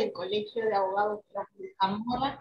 del Colegio de Abogados de Zamora.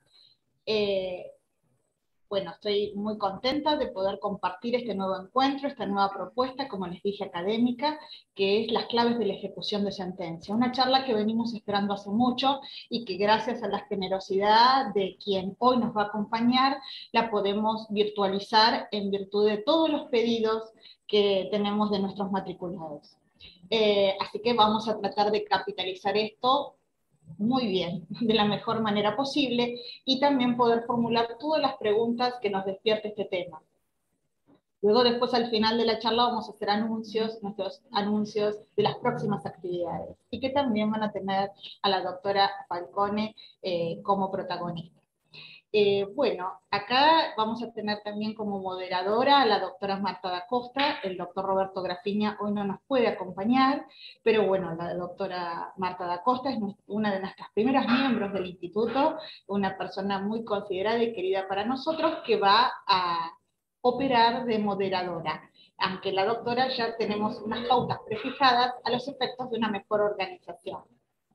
Bueno, estoy muy contenta de poder compartir este nuevo encuentro, esta nueva propuesta, como les dije, académica, que es las claves de la ejecución de sentencia. Una charla que venimos esperando hace mucho y que gracias a la generosidad de quien hoy nos va a acompañar, la podemos virtualizar en virtud de todos los pedidos que tenemos de nuestros matriculados. Así que vamos a tratar de capitalizar esto muy bien, de la mejor manera posible, y también poder formular todas las preguntas que nos despierte este tema. Luego, después, al final de la charla, vamos a hacer anuncios, nuestros anuncios de las próximas actividades, y que también van a tener a la doctora Falcone como protagonista. Bueno, acá vamos a tener también como moderadora a la doctora Marta da Costa. El doctor Roberto Grafiña hoy no nos puede acompañar, pero bueno, la doctora Marta da Costa es una de nuestras primeras miembros del instituto, una persona muy considerada y querida para nosotros, que va a operar de moderadora, aunque la doctora ya tenemos unas pautas prefijadas a los efectos de una mejor organización.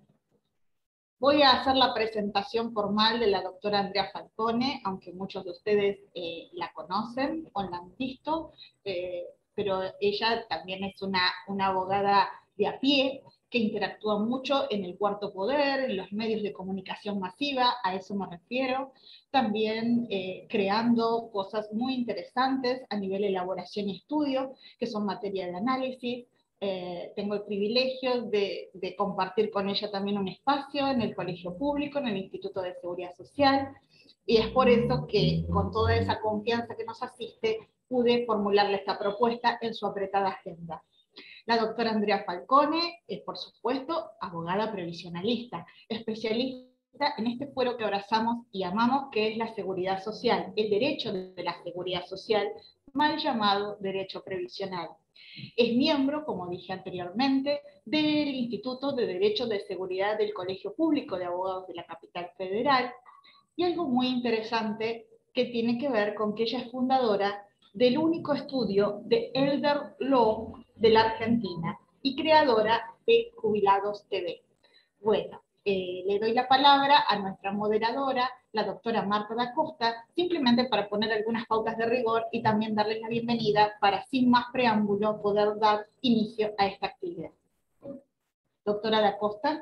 Voy a hacer la presentación formal de la doctora Andrea Falcone, aunque muchos de ustedes la conocen o la han visto, pero ella también es una abogada de a pie, que interactúa mucho en el cuarto poder, en los medios de comunicación masiva, a eso me refiero, también creando cosas muy interesantes a nivel de elaboración y estudio, que son materia de análisis. Tengo el privilegio de compartir con ella también un espacio en el colegio público, en el Instituto de Seguridad Social, y es por eso que, con toda esa confianza que nos asiste, pude formularle esta propuesta en su apretada agenda. La doctora Andrea Falcone es, por supuesto, abogada previsionalista, especialista en este fuero que abrazamos y amamos, que es la seguridad social, el derecho de la seguridad social, mal llamado derecho previsional. Es miembro, como dije anteriormente, del Instituto de Derecho de Seguridad del Colegio Público de Abogados de la Capital Federal, y algo muy interesante que tiene que ver con que ella es fundadora del único estudio de Elder Law de la Argentina y creadora de Jubilados TV. Bueno, le doy la palabra a nuestra moderadora, la doctora Marta da Costa, simplemente para poner algunas pautas de rigor y también darles la bienvenida para, sin más preámbulo, poder dar inicio a esta actividad. Doctora da Costa.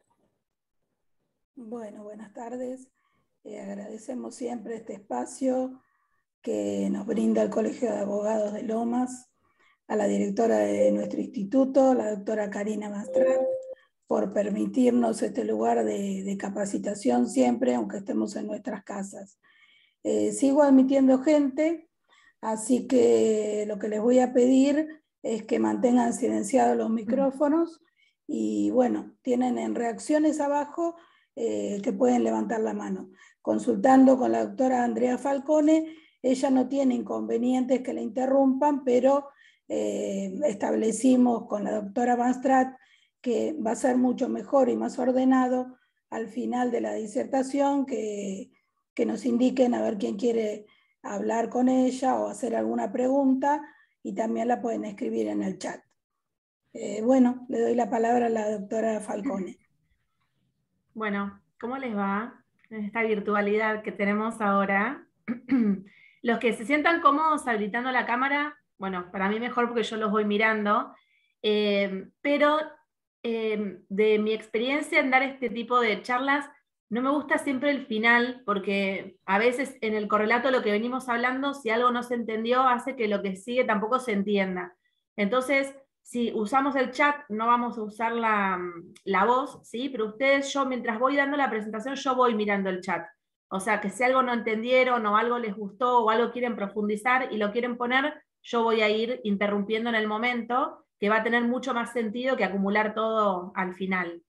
Bueno, buenas tardes. Agradecemos siempre este espacio que nos brinda el Colegio de Abogados de Lomas, a la directora de nuestro instituto, la doctora Karina Mastrat, por permitirnos este lugar de capacitación siempre, aunque estemos en nuestras casas. Sigo admitiendo gente, así que lo que les voy a pedir es que mantengan silenciados los micrófonos y bueno, tienen en reacciones abajo que pueden levantar la mano. Consultando con la doctora Andrea Falcone, ella no tiene inconvenientes que la interrumpan, pero establecimos con la doctora Mastrat que va a ser mucho mejor y más ordenado al final de la disertación que nos indiquen a ver quién quiere hablar con ella o hacer alguna pregunta, y también la pueden escribir en el chat. Bueno, le doy la palabra a la doctora Falcone. Bueno, ¿cómo les va en esta virtualidad que tenemos ahora? Los que se sientan cómodos habilitando la cámara, bueno, para mí mejor porque yo los voy mirando, pero de mi experiencia en dar este tipo de charlas, no me gusta siempre el final, porque a veces en el correlato lo que venimos hablando, si algo no se entendió, hace que lo que sigue tampoco se entienda. Entonces, si usamos el chat, no vamos a usar la voz, ¿sí? Pero ustedes, yo mientras voy dando la presentación, yo voy mirando el chat. O sea, que si algo no entendieron o algo les gustó o algo quieren profundizar y lo quieren poner, yo voy a ir interrumpiendo en el momento, que va a tener mucho más sentido que acumular todo al final.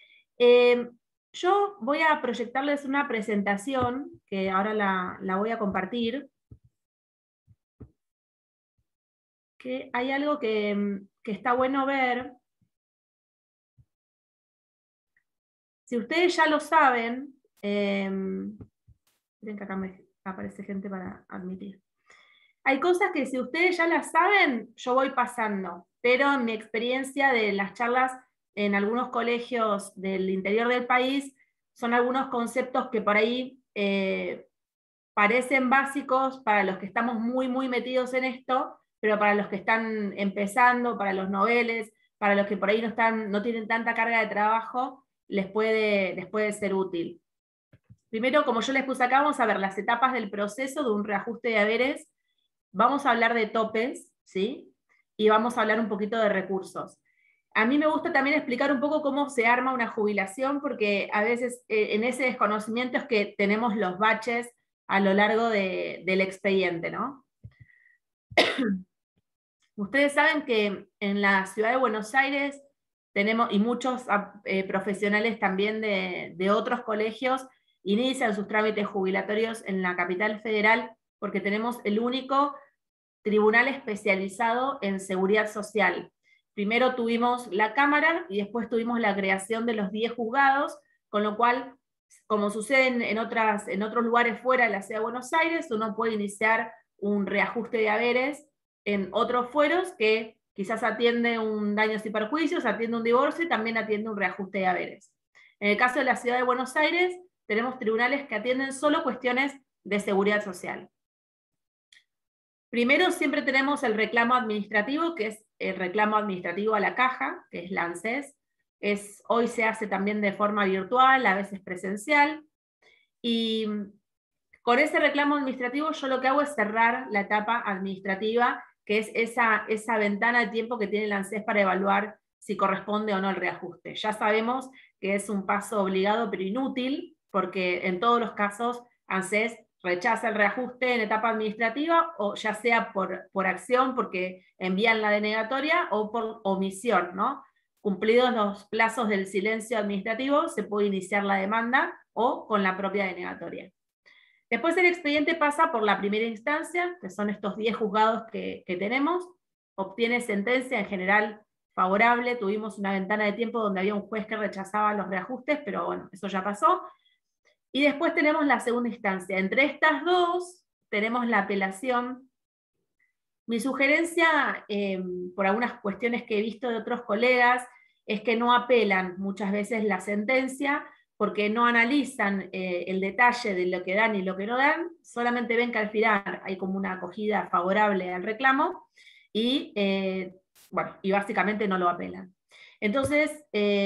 Yo voy a proyectarles una presentación, que ahora la voy a compartir, que hay algo que está bueno ver. Si ustedes ya lo saben, miren que acá me aparece gente para admitir. Hay cosas que si ustedes ya las saben, yo voy pasando, pero en mi experiencia de las charlas en algunos colegios del interior del país son algunos conceptos que por ahí parecen básicos para los que estamos muy, muy metidos en esto, pero para los que están empezando, para los noveles, para los que por ahí no tienen tanta carga de trabajo, les puede ser útil. Primero, como yo les puse acá, vamos a ver las etapas del proceso de un reajuste de haberes. Vamos a hablar de topes, ¿sí? Y vamos a hablar un poquito de recursos. A mí me gusta también explicar un poco cómo se arma una jubilación, porque a veces en ese desconocimiento es que tenemos los baches a lo largo del expediente, ¿no? Ustedes saben que en la ciudad de Buenos Aires tenemos, y muchos profesionales también de otros colegios, inician sus trámites jubilatorios en la capital federal, porque tenemos el único tribunal especializado en seguridad social. Primero tuvimos la Cámara y después tuvimos la creación de los 10 juzgados, con lo cual, como sucede en otros lugares fuera de la ciudad de Buenos Aires, uno puede iniciar un reajuste de haberes en otros fueros que quizás atiende un daños y perjuicios, atiende un divorcio y también atiende un reajuste de haberes. En el caso de la ciudad de Buenos Aires, tenemos tribunales que atienden solo cuestiones de seguridad social. Primero siempre tenemos el reclamo administrativo, que es el reclamo administrativo a la caja, que es la ANSES. Hoy se hace también de forma virtual, a veces presencial. Y con ese reclamo administrativo yo lo que hago es cerrar la etapa administrativa, que es esa ventana de tiempo que tiene la ANSES para evaluar si corresponde o no el reajuste. Ya sabemos que es un paso obligado pero inútil, porque en todos los casos ANSES rechaza el reajuste en etapa administrativa, o ya sea por acción, porque envían la denegatoria, o por omisión, ¿no? Cumplidos los plazos del silencio administrativo, se puede iniciar la demanda o con la propia denegatoria. Después el expediente pasa por la primera instancia, que son estos 10 juzgados que tenemos, obtiene sentencia en general favorable. Tuvimos una ventana de tiempo donde había un juez que rechazaba los reajustes, pero bueno, eso ya pasó. Y después tenemos la segunda instancia. Entre estas dos tenemos la apelación. Mi sugerencia, por algunas cuestiones que he visto de otros colegas, es que no apelan muchas veces la sentencia, porque no analizan el detalle de lo que dan y lo que no dan, solamente ven que al final hay como una acogida favorable al reclamo, y, bueno, y básicamente no lo apelan. Entonces,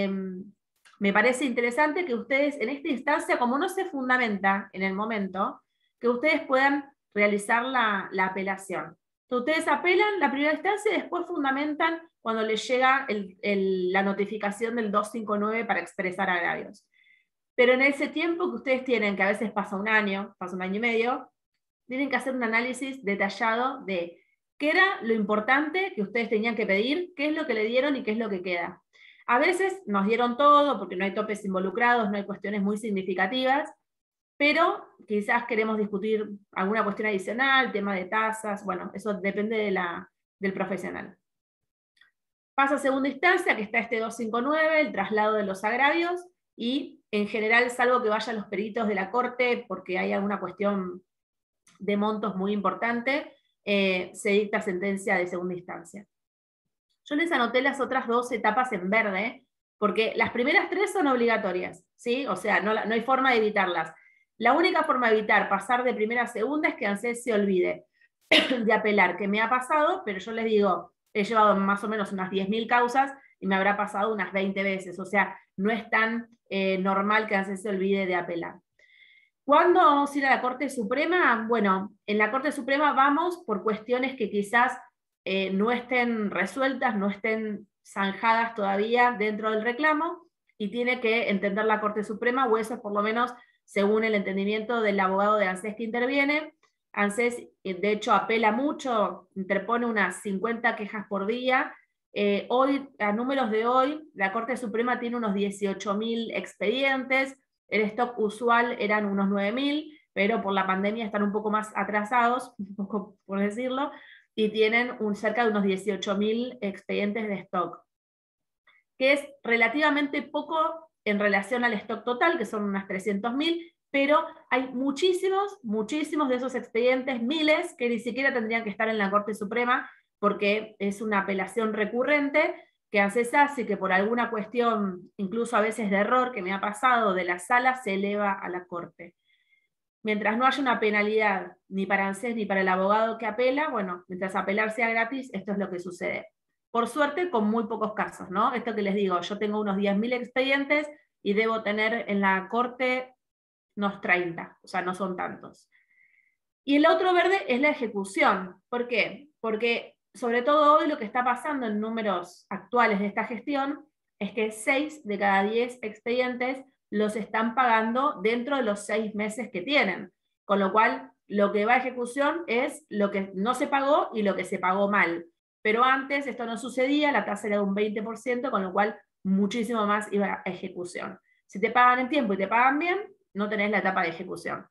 me parece interesante que ustedes en esta instancia, como no se fundamenta en el momento, que ustedes puedan realizar la apelación. Entonces, ustedes apelan la primera instancia y después fundamentan cuando les llega la notificación del 259 para expresar agravios. Pero en ese tiempo que ustedes tienen, que a veces pasa un año y medio, tienen que hacer un análisis detallado de qué era lo importante que ustedes tenían que pedir, qué es lo que le dieron y qué es lo que queda. A veces nos dieron todo porque no hay topes involucrados, no hay cuestiones muy significativas, pero quizás queremos discutir alguna cuestión adicional, tema de tasas, bueno, eso depende del profesional. Pasa a segunda instancia, que está este 259, el traslado de los agravios, y en general, salvo que vayan los peritos de la corte, porque hay alguna cuestión de montos muy importante, se dicta sentencia de segunda instancia. Yo les anoté las otras dos etapas en verde, porque las primeras tres son obligatorias, ¿sí? O sea, no hay forma de evitarlas. La única forma de evitar pasar de primera a segunda es que ANSES se olvide de apelar, que me ha pasado, pero yo les digo, he llevado más o menos unas 10.000 causas y me habrá pasado unas 20 veces, o sea, no es tan normal que ANSES se olvide de apelar. ¿Cuándo vamos a ir a la Corte Suprema? Bueno, en la Corte Suprema vamos por cuestiones que quizás no estén resueltas, no estén zanjadas todavía dentro del reclamo, y tiene que entender la Corte Suprema, o eso por lo menos según el entendimiento del abogado de ANSES que interviene. ANSES, de hecho, apela mucho, interpone unas 50 quejas por día. Hoy, a números de hoy, la Corte Suprema tiene unos 18.000 expedientes, el stock usual eran unos 9.000, pero por la pandemia están un poco más atrasados, un poco por decirlo, y tienen cerca de unos 18.000 expedientes de stock, que es relativamente poco en relación al stock total, que son unas 300.000, pero hay muchísimos de esos expedientes, miles, que ni siquiera tendrían que estar en la Corte Suprema, porque es una apelación recurrente, que ANSES hace que por alguna cuestión, incluso a veces de error que me ha pasado, de la sala se eleva a la corte. Mientras no haya una penalidad ni para ANSES ni para el abogado que apela, bueno, mientras apelar sea gratis, esto es lo que sucede. Por suerte, con muy pocos casos, ¿no? Esto que les digo, yo tengo unos 10.000 expedientes y debo tener en la corte unos 30, o sea, no son tantos. Y el otro verde es la ejecución. ¿Por qué? Porque sobre todo hoy lo que está pasando en números actuales de esta gestión es que 6 de cada 10 expedientes los están pagando dentro de los 6 meses que tienen. Con lo cual, lo que va a ejecución es lo que no se pagó y lo que se pagó mal. Pero antes esto no sucedía, la tasa era de un 20%, con lo cual muchísimo más iba a ejecución. Si te pagan en tiempo y te pagan bien, no tenés la etapa de ejecución.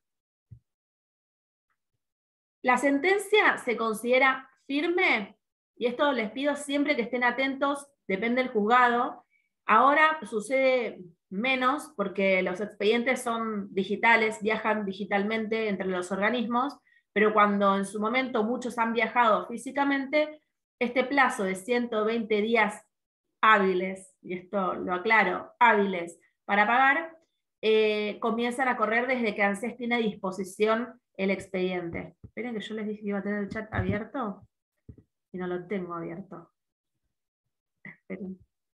La sentencia se considera firme, y esto les pido siempre que estén atentos, depende del juzgado. Ahora sucede menos porque los expedientes son digitales, viajan digitalmente entre los organismos, pero cuando en su momento muchos han viajado físicamente, este plazo de 120 días hábiles, y esto lo aclaro, hábiles para pagar, comienzan a correr desde que ANSES tiene a disposición el expediente. Esperen que yo les dije que iba a tener el chat abierto y no lo tengo abierto. Esperen.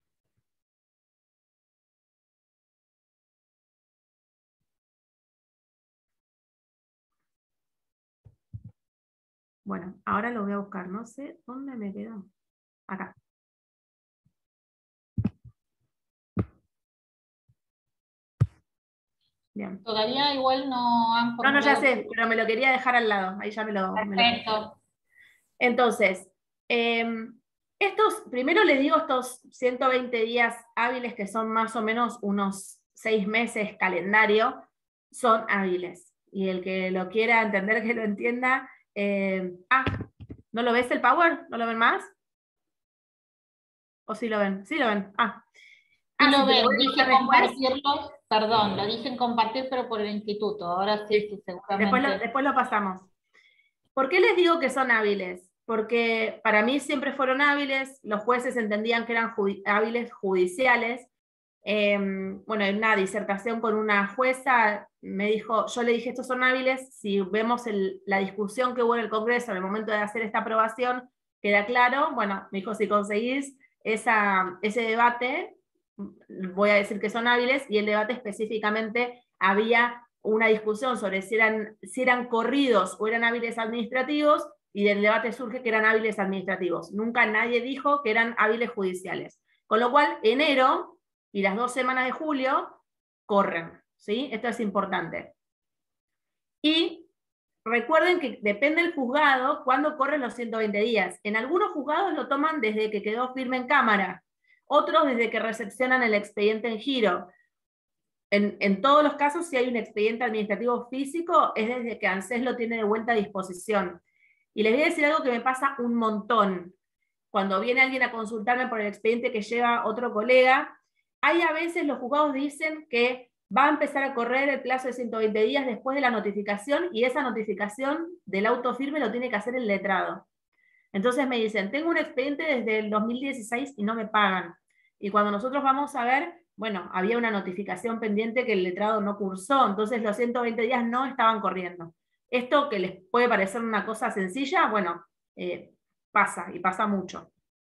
Bueno, ahora lo voy a buscar, no sé dónde me quedó. Acá. Bien. Todavía igual no han No, formulado... ya sé, pero me lo quería dejar al lado. Ahí ya me lo... Perfecto. Entonces, primero les digo estos 120 días hábiles, que son más o menos unos 6 meses calendario, son hábiles. Y el que lo quiera entender, que lo entienda. ¿No lo ves el Power? ¿No lo ven más? ¿O sí lo ven? Sí lo ven. Sí lo sí, ven, lo voy a dije buscar después. compartirlo, perdón, lo dije en compartir, pero por el instituto, ahora sí, seguramente. Después lo pasamos. ¿Por qué les digo que son hábiles? Porque para mí siempre fueron hábiles, los jueces entendían que eran hábiles judiciales. Bueno, en una disertación con una jueza me dijo, yo le dije, estos son hábiles, si vemos la discusión que hubo en el Congreso en el momento de hacer esta aprobación, queda claro. Bueno, me dijo, si conseguís ese debate, voy a decir que son hábiles, y el debate específicamente había una discusión sobre si eran corridos o eran hábiles administrativos, y del debate surge que eran hábiles administrativos. Nunca nadie dijo que eran hábiles judiciales. Con lo cual, enero y las 2 semanas de julio corren, ¿sí? Esto es importante. Y recuerden que depende del juzgado cuándo corren los 120 días. En algunos juzgados lo toman desde que quedó firme en cámara, otros desde que recepcionan el expediente en giro. En todos los casos, si hay un expediente administrativo físico, es desde que ANSES lo tiene de vuelta a disposición. Y les voy a decir algo que me pasa un montón. Cuando viene alguien a consultarme por el expediente que lleva otro colega, hay a veces los juzgados dicen que va a empezar a correr el plazo de 120 días después de la notificación, y esa notificación del auto firme lo tiene que hacer el letrado. Entonces me dicen, tengo un expediente desde el 2016 y no me pagan. Y cuando nosotros vamos a ver, bueno, había una notificación pendiente que el letrado no cursó, entonces los 120 días no estaban corriendo. Esto, que les puede parecer una cosa sencilla, bueno, pasa, y pasa mucho.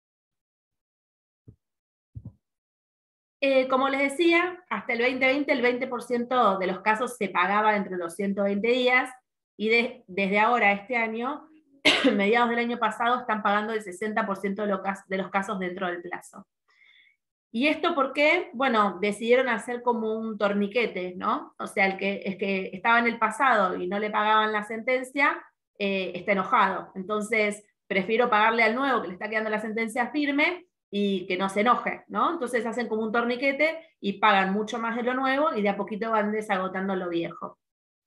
Como les decía, hasta el 2020 el 20% de los casos se pagaba entre los 120 días, y desde ahora, este año, mediados del año pasado, están pagando el 60% de los casos dentro del plazo. ¿Y esto por qué? Bueno, decidieron hacer como un torniquete, ¿no? O sea, el que estaba en el pasado y no le pagaban la sentencia, está enojado. Entonces, prefiero pagarle al nuevo que le está quedando la sentencia firme y que no se enoje, ¿no? Entonces hacen como un torniquete y pagan mucho más de lo nuevo, y de a poquito van desagotando lo viejo.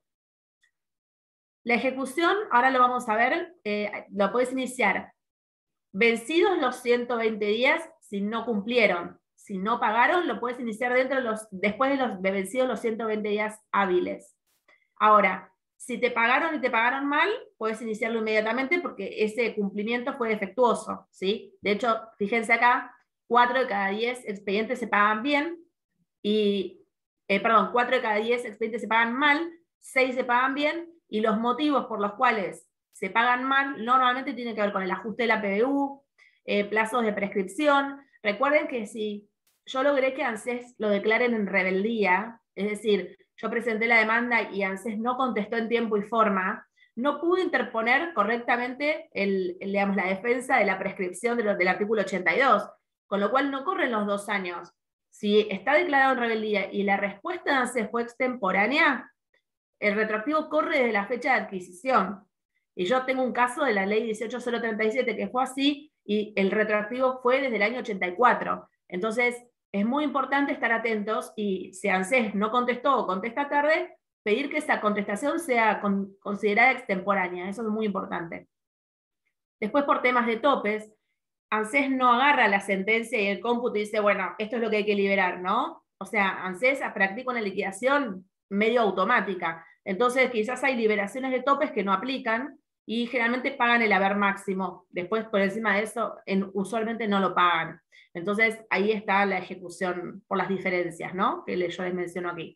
La ejecución, ahora lo vamos a ver, lo puedes iniciar vencidos los 120 días si no cumplieron. Si no pagaron, lo puedes iniciar después de vencidos los 120 días hábiles. Ahora, si te pagaron y te pagaron mal, puedes iniciarlo inmediatamente porque ese cumplimiento fue defectuoso, ¿sí? De hecho, fíjense acá, 4 de cada 10 expedientes se pagan bien, y, 4 de cada 10 expedientes se pagan mal, 6 se pagan bien, y los motivos por los cuales se pagan mal normalmente tienen que ver con el ajuste de la PBU, plazos de prescripción. Recuerden que si yo logré que ANSES lo declaren en rebeldía, es decir, yo presenté la demanda y ANSES no contestó en tiempo y forma, no pudo interponer correctamente digamos, la defensa de la prescripción del artículo 82, con lo cual no corren los 2 años. Si está declarado en rebeldía y la respuesta de ANSES fue extemporánea, el retroactivo corre desde la fecha de adquisición. Y yo tengo un caso de la ley 18037 que fue así, y el retroactivo fue desde el año 84. Entonces, es muy importante estar atentos, y si ANSES no contestó o contesta tarde, pedir que esa contestación sea considerada extemporánea. Eso es muy importante. Después, por temas de topes, ANSES no agarra la sentencia y el cómputo y dice, bueno, esto es lo que hay que liberar, ¿no? O sea, ANSES practica una liquidación medio automática. Entonces, quizás hay liberaciones de topes que no aplican, y generalmente pagan el haber máximo. Después, por encima de eso, usualmente no lo pagan. Entonces, ahí está la ejecución por las diferencias, ¿no? Que yo les menciono aquí.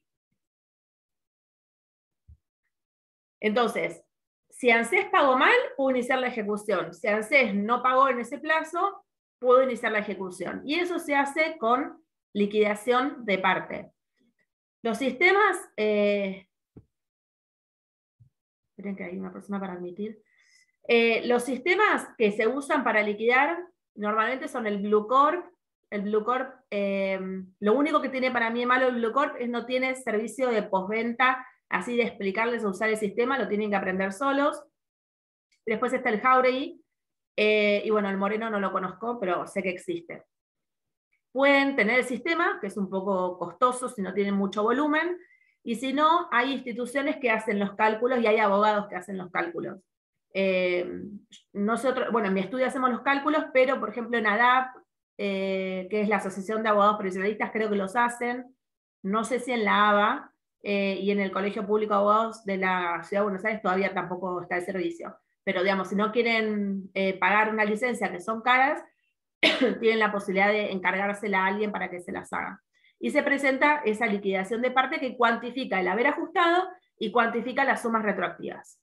Entonces, si ANSES pagó mal, puedo iniciar la ejecución. Si ANSES no pagó en ese plazo, puedo iniciar la ejecución. Y eso se hace con liquidación de parte. Los sistemas... esperen que hay una persona para admitir. Los sistemas que se usan para liquidar normalmente son el Bluecorp. El Bluecorp, lo único que tiene para mí malo el Bluecorp es no tiene servicio de postventa, así de explicarles a usar el sistema, lo tienen que aprender solos. Después está el Jauregui, y bueno, el Moreno no lo conozco, pero sé que existe. Pueden tener el sistema, que es un poco costoso si no tienen mucho volumen, y si no, hay instituciones que hacen los cálculos y hay abogados que hacen los cálculos. Nosotros, bueno, en mi estudio hacemos los cálculos, pero por ejemplo en ADAP, que es la Asociación de Abogados Profesionalistas, creo que los hacen. No sé si en la ABA, y en el Colegio Público de Abogados de la Ciudad de Buenos Aires todavía tampoco está el servicio. Pero digamos, si no quieren pagar una licencia, que son caras, tienen la posibilidad de encargársela a alguien para que se las haga. Y se presenta esa liquidación de parte que cuantifica el haber ajustado y cuantifica las sumas retroactivas.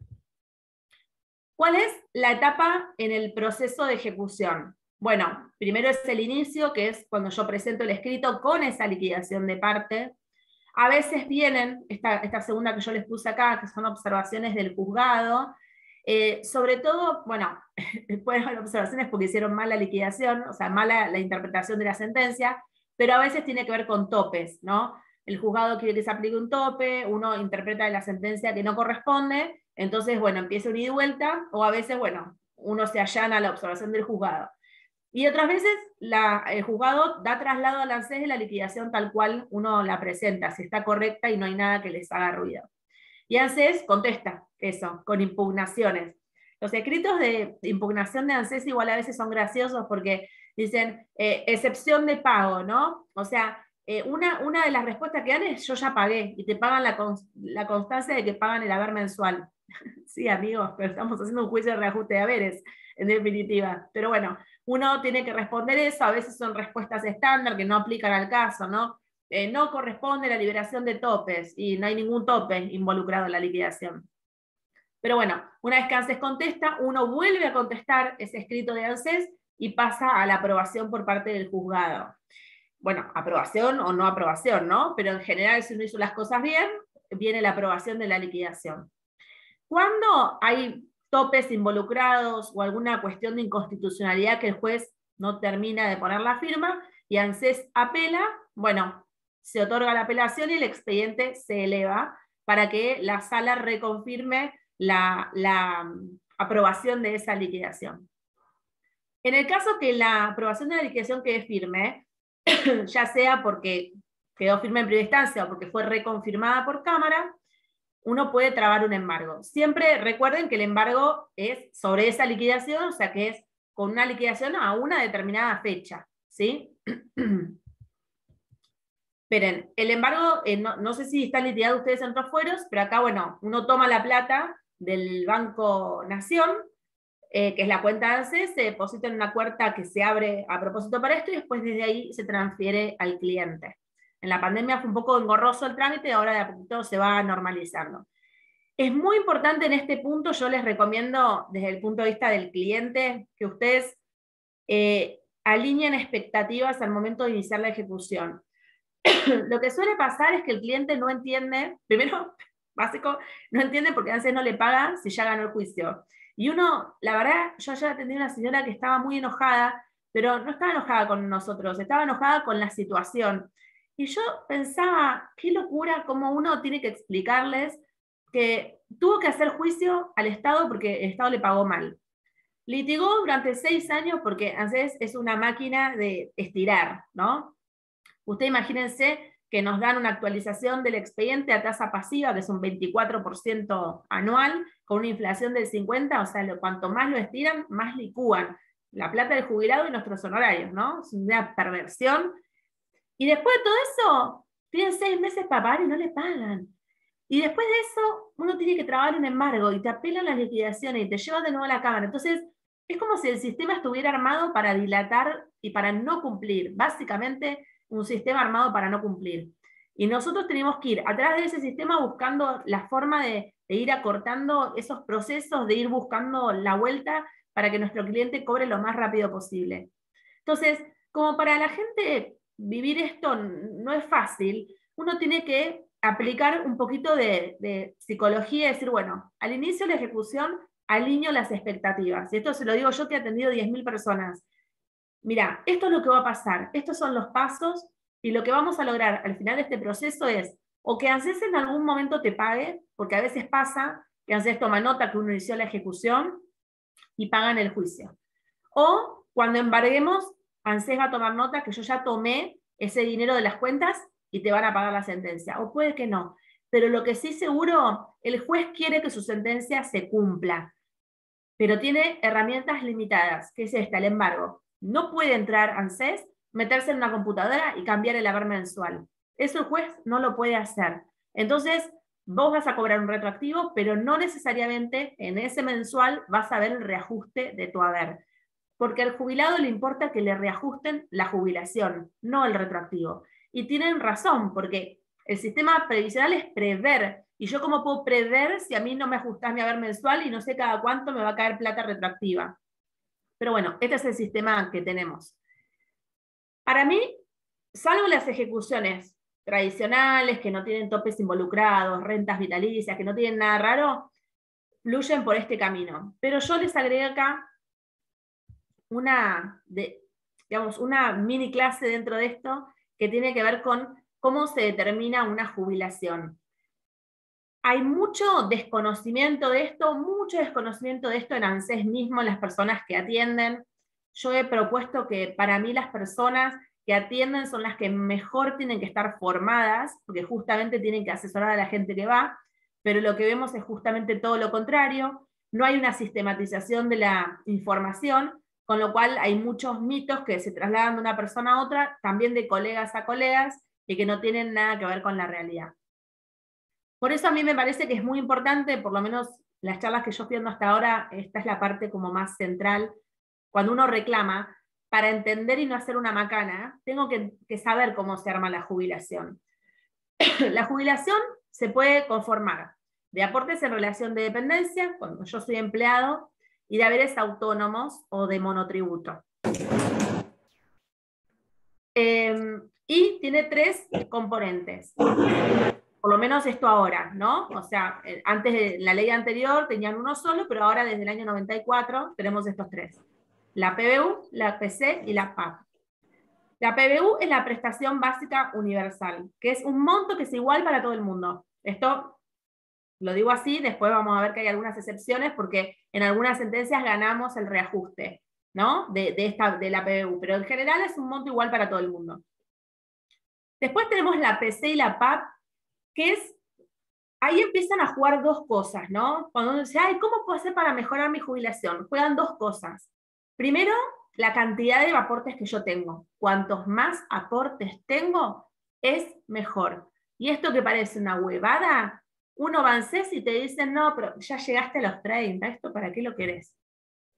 ¿Cuál es la etapa en el proceso de ejecución? Bueno, primero es el inicio, que es cuando yo presento el escrito con esa liquidación de parte. A veces vienen, esta segunda que yo les puse acá, que son observaciones del juzgado, sobre todo, bueno, después de las observaciones porque hicieron mal la liquidación, o sea, mala la interpretación de la sentencia, pero a veces tiene que ver con topes, ¿no? El juzgado quiere que se aplique un tope, uno interpreta la sentencia que no corresponde, entonces, bueno, empieza un ida y vuelta, o a veces, bueno, uno se allana a la observación del juzgado. Y otras veces el juzgado da traslado al ANSES de la liquidación tal cual uno la presenta, si está correcta y no hay nada que les haga ruido. Y ANSES contesta eso, con impugnaciones. Los escritos de impugnación de ANSES igual a veces son graciosos porque dicen excepción de pago, ¿no? O sea, una de las respuestas que dan es yo ya pagué, y te pagan la constancia de que pagan el haber mensual. Sí, amigos, pero estamos haciendo un juicio de reajuste de haberes, en definitiva. Pero bueno, uno tiene que responder eso, a veces son respuestas estándar que no aplican al caso, ¿no? No corresponde la liberación de topes, y no hay ningún tope involucrado en la liquidación. Pero bueno, una vez que ANSES contesta, uno vuelve a contestar ese escrito de ANSES y pasa a la aprobación por parte del juzgado. Bueno, aprobación o no aprobación, ¿no? Pero en general, si uno hizo las cosas bien, viene la aprobación de la liquidación. Cuando hay topes involucrados o alguna cuestión de inconstitucionalidad que el juez no termina de poner la firma y ANSES apela, bueno, se otorga la apelación y el expediente se eleva para que la sala reconfirme la aprobación de esa liquidación. En el caso que la aprobación de la liquidación quede firme, ya sea porque quedó firme en primera instancia o porque fue reconfirmada por Cámara, uno puede trabar un embargo. Siempre recuerden que el embargo es sobre esa liquidación, o sea que es con una liquidación a una determinada fecha, ¿sí? Esperen, el embargo, no sé si están litigados ustedes en otros fueros, pero acá, bueno, uno toma la plata del Banco Nación, que es la cuenta de ANSES, se deposita en una cuenta que se abre a propósito para esto y después desde ahí se transfiere al cliente. En la pandemia fue un poco engorroso el trámite, ahora de a poquito se va normalizando. Es muy importante en este punto, yo les recomiendo desde el punto de vista del cliente, que ustedes alineen expectativas al momento de iniciar la ejecución. Lo que suele pasar es que el cliente no entiende, primero, básico, no entiende porque ANSES no le paga si ya ganó el juicio. Y uno, la verdad, yo ayer atendí a una señora que estaba muy enojada, pero no estaba enojada con nosotros, estaba enojada con la situación. Y yo pensaba, qué locura cómo uno tiene que explicarles que tuvo que hacer juicio al Estado porque el Estado le pagó mal. Litigó durante 6 años porque ANSES es una máquina de estirar, ¿no? Usted imagínense que nos dan una actualización del expediente a tasa pasiva, que es un 24% anual, con una inflación del 50%, o sea, cuanto más lo estiran, más licúan la plata del jubilado y nuestros honorarios, ¿no? Es una perversión. Y después de todo eso, tienen 6 meses para pagar y no le pagan. Y después de eso, uno tiene que trabajar un embargo y te apelan las liquidaciones y te llevan de nuevo a la Cámara. Entonces, es como si el sistema estuviera armado para dilatar y para no cumplir. Básicamente, un sistema armado para no cumplir. Y nosotros tenemos que ir atrás de ese sistema buscando la forma de ir acortando esos procesos, de ir buscando la vuelta para que nuestro cliente cobre lo más rápido posible. Entonces, como para la gente vivir esto no es fácil, uno tiene que aplicar un poquito de psicología y decir, bueno, al inicio de la ejecución alineo las expectativas. Y esto se lo digo yo que he atendido 10.000 personas. Mira, esto es lo que va a pasar, estos son los pasos, y lo que vamos a lograr al final de este proceso es, o que ANSES en algún momento te pague, porque a veces pasa que ANSES toma nota que uno inició la ejecución y pagan el juicio. O cuando embarguemos, ANSES va a tomar nota que yo ya tomé ese dinero de las cuentas y te van a pagar la sentencia. O puede que no. Pero lo que sí seguro, el juez quiere que su sentencia se cumpla, pero tiene herramientas limitadas, que es esta, el embargo. No puede entrar ANSES, meterse en una computadora y cambiar el haber mensual. Eso el juez no lo puede hacer. Entonces, vos vas a cobrar un retroactivo, pero no necesariamente en ese mensual vas a ver el reajuste de tu haber. Porque al jubilado le importa que le reajusten la jubilación, no el retroactivo. Y tienen razón, porque el sistema previsional es prever. ¿Y yo cómo puedo prever si a mí no me ajustás mi haber mensual y no sé cada cuánto me va a caer plata retroactiva? Pero bueno, este es el sistema que tenemos. Para mí, salvo las ejecuciones tradicionales, que no tienen topes involucrados, rentas vitalicias, que no tienen nada raro, fluyen por este camino. Pero yo les agregué acá una mini clase dentro de esto que tiene que ver con cómo se determina una jubilación. Hay mucho desconocimiento de esto en ANSES mismo, en las personas que atienden. Yo he propuesto que para mí las personas que atienden son las que mejor tienen que estar formadas, porque justamente tienen que asesorar a la gente que va, pero lo que vemos es justamente todo lo contrario. No hay una sistematización de la información, con lo cual hay muchos mitos que se trasladan de una persona a otra, también de colegas a colegas, y que no tienen nada que ver con la realidad. Por eso a mí me parece que es muy importante, por lo menos las charlas que yo estoy dando hasta ahora, esta es la parte como más central, cuando uno reclama, para entender y no hacer una macana, tengo que saber cómo se arma la jubilación. La jubilación se puede conformar de aportes en relación de dependencia, cuando yo soy empleado, y de haberes autónomos o de monotributo. Y tiene 3 componentes. Por lo menos esto ahora, ¿no? O sea, antes de la ley anterior tenían uno solo, pero ahora desde el año 94 tenemos estos 3. La PBU, la PC y la PAP. La PBU es la prestación básica universal, que es un monto que es igual para todo el mundo. Esto lo digo así, después vamos a ver que hay algunas excepciones, porque en algunas sentencias ganamos el reajuste, ¿no? de la PBU, pero en general es un monto igual para todo el mundo. Después tenemos la PC y la PAP, que es, ahí empiezan a jugar 2 cosas, ¿no? Cuando uno dice, ay, ¿cómo puedo hacer para mejorar mi jubilación? Juegan 2 cosas. Primero, la cantidad de aportes que yo tengo. Cuantos más aportes tengo, es mejor. Y esto que parece una huevada, uno va a ANSES y te dicen, no, pero ya llegaste a los 30, ¿esto para qué lo querés?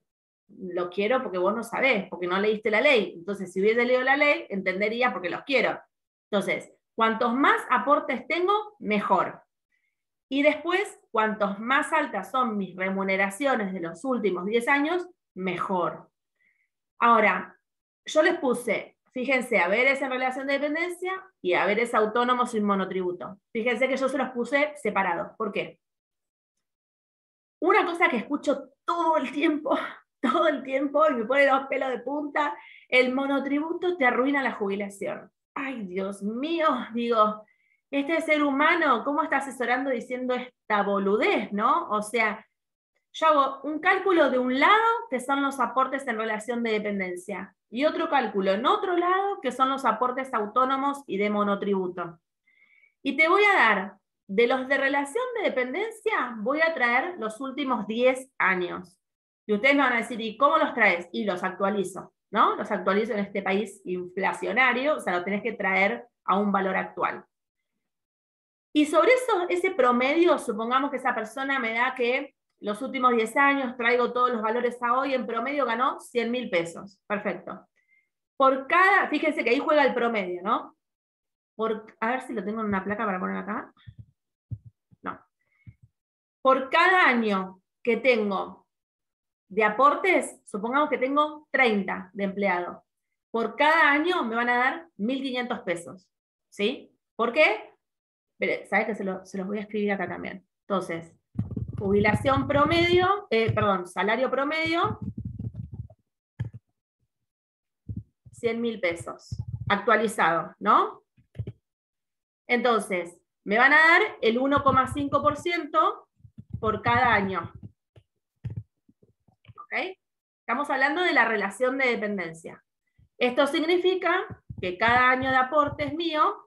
lo quiero porque vos no sabés, porque no leíste la ley. Entonces, si hubiese leído la ley, entendería porque los quiero. Entonces, cuantos más aportes tengo, mejor. Y después, cuantos más altas son mis remuneraciones de los últimos 10 años, mejor. Ahora, yo les puse, fíjense, haberes en relación de dependencia y haberes autónomos sin monotributo. Fíjense que yo se los puse separados. ¿Por qué? Una cosa que escucho todo el tiempo, y me pone los pelos de punta, el monotributo te arruina la jubilación. Ay, Dios mío, digo, este ser humano, ¿cómo está asesorando diciendo esta boludez, no? O sea, yo hago un cálculo de un lado, que son los aportes en relación de dependencia, y otro cálculo en otro lado, que son los aportes autónomos y de monotributo. Y te voy a dar, de los de relación de dependencia, voy a traer los últimos 10 años. Y ustedes me van a decir, ¿y cómo los traes? Y los actualizo, ¿no? Los actualizo en este país inflacionario, o sea, lo tenés que traer a un valor actual. Y sobre eso, ese promedio, supongamos que esa persona me da que los últimos 10 años traigo todos los valores a hoy, en promedio ganó 100.000 pesos. Perfecto. Por cada, fíjense que ahí juega el promedio, ¿no? A ver si lo tengo en una placa para poner acá. No. Por cada año que tengo de aportes, supongamos que tengo 30 de empleado. Por cada año me van a dar 1.500 pesos. ¿Sí? ¿Por qué? ¿Sabes que se los voy a escribir acá también? Entonces, jubilación promedio, salario promedio, 100.000 pesos. Actualizado, ¿no? Entonces, me van a dar el 1,5% por cada año. ¿Ok? Estamos hablando de la relación de dependencia. Esto significa que cada año de aportes mío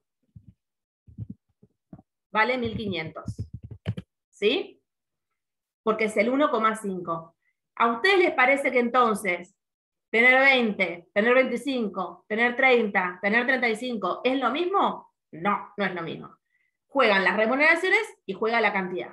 vale 1.500. ¿Sí? Porque es el 1,5. ¿A ustedes les parece que entonces tener 20, tener 25, tener 30, tener 35 es lo mismo? No, no es lo mismo. Juegan las remuneraciones y juega la cantidad.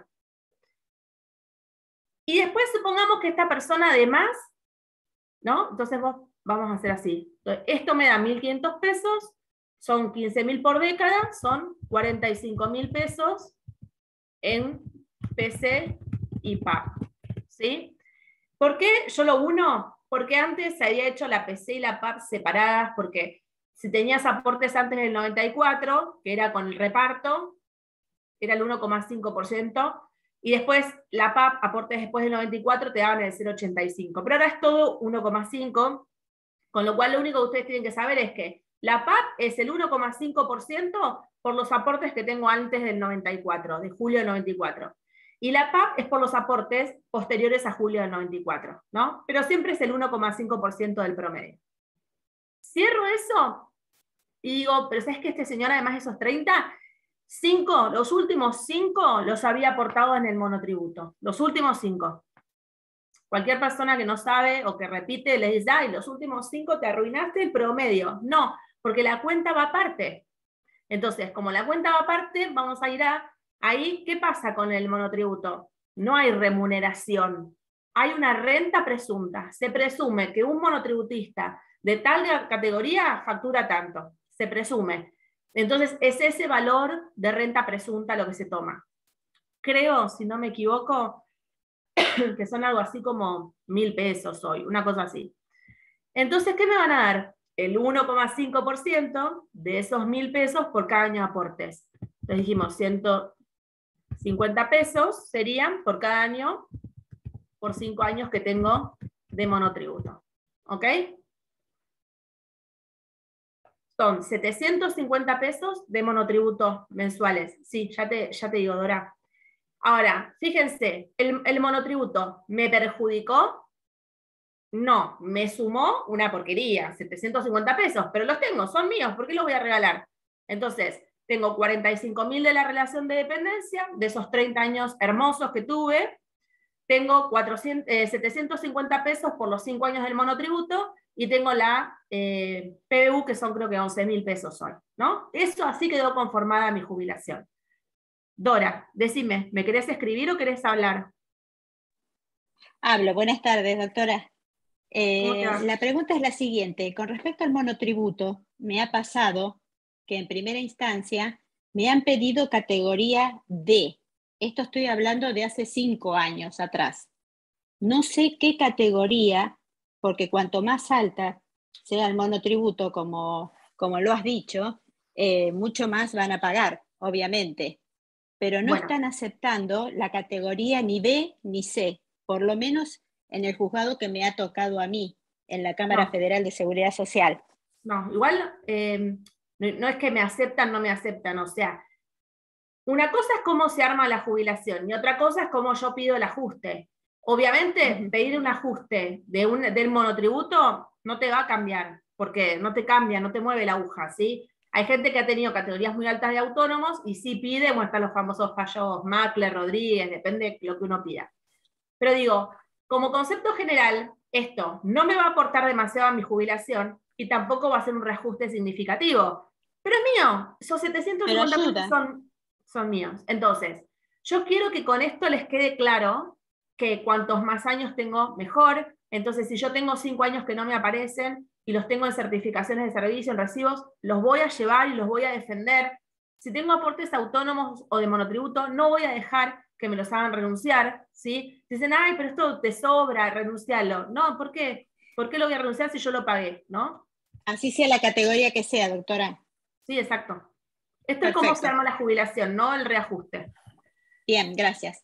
Y después supongamos que esta persona además, ¿no? Entonces vamos a hacer así. Entonces, esto me da 1.500 pesos, son 15.000 por década, son 45.000 pesos en PC y PAP. ¿Sí? ¿Por qué yo lo uno? Porque antes se había hecho la PC y la PAP separadas, porque si tenías aportes antes del 94, que era con el reparto, era el 1,5%, y después la PAP, aportes después del 94, te daban el 0,85%. Pero ahora es todo 1,5%, con lo cual lo único que ustedes tienen que saber es que la PAP es el 1,5% por los aportes que tengo antes del 94, de julio del 94. Y la PAP es por los aportes posteriores a julio del 94, ¿no? Pero siempre es el 1,5% del promedio. Cierro eso y digo, pero ¿sabes que este señor además de esos 30, los últimos 5 los había aportado en el monotributo? Los últimos 5. Cualquier persona que no sabe o que repite le dice, ay, los últimos 5 te arruinaste el promedio. No, porque la cuenta va aparte. Entonces, como la cuenta va aparte, vamos a ir ahí. ¿Qué pasa con el monotributo? No hay remuneración. Hay una renta presunta. Se presume que un monotributista de tal categoría factura tanto. Se presume. Entonces, es ese valor de renta presunta lo que se toma. Creo, si no me equivoco, que son algo así como 1.000 pesos hoy, una cosa así. Entonces, ¿qué me van a dar? El 1,5% de esos 1.000 pesos por cada año de aportes. Entonces dijimos 150 pesos serían por cada año, por 5 años que tengo de monotributo. ¿Ok? Son 750 pesos de monotributo mensuales. Sí, ya te digo, Dora. Ahora, fíjense, ¿el monotributo me perjudicó? No, me sumó una porquería, 750 pesos, pero los tengo, son míos, ¿por qué los voy a regalar? Entonces, tengo 45.000 de la relación de dependencia, de esos 30 años hermosos que tuve, tengo 750 pesos por los 5 años del monotributo, y tengo la PBU, que son creo que 11.000 pesos hoy, ¿no? Eso así quedó conformada mi jubilación. Dora, decime, ¿me querés escribir o querés hablar? Hablo, buenas tardes, doctora. ¿Cómo te va? La pregunta es la siguiente. Con respecto al monotributo, me ha pasado que en primera instancia me han pedido categoría D. Esto estoy hablando de hace 5 años atrás. No sé qué categoría, porque cuanto más alta sea el monotributo, como lo has dicho, mucho más van a pagar, obviamente. Pero no están aceptando la categoría ni B ni C, por lo menos en el juzgado que me ha tocado a mí, en la Cámara Federal de Seguridad Social. No, igual no es que me aceptan, no me aceptan, o sea, una cosa es cómo se arma la jubilación y otra cosa es cómo yo pido el ajuste. Obviamente, pedir un ajuste del monotributo no te va a cambiar, porque no te cambia, no te mueve la aguja, ¿sí? Hay gente que ha tenido categorías muy altas de autónomos y sí pide, bueno, están los famosos fallos Mackler, Rodríguez, depende de lo que uno pida. Pero digo, como concepto general, esto no me va a aportar demasiado a mi jubilación y tampoco va a ser un reajuste significativo. Pero es mío, esos 750 pesos son míos. Entonces, yo quiero que con esto les quede claro que cuantos más años tengo, mejor. Entonces, si yo tengo 5 años que no me aparecen y los tengo en certificaciones de servicio, en recibos, los voy a llevar y los voy a defender. Si tengo aportes autónomos o de monotributo, no voy a dejar que me los hagan renunciar, ¿sí? Dicen, ay, pero esto te sobra, renunciarlo. No, ¿por qué? ¿Por qué lo voy a renunciar si yo lo pagué, no? Así sea la categoría que sea, doctora. Sí, exacto. Esto es cómo se arma la jubilación, no el reajuste. Bien, gracias.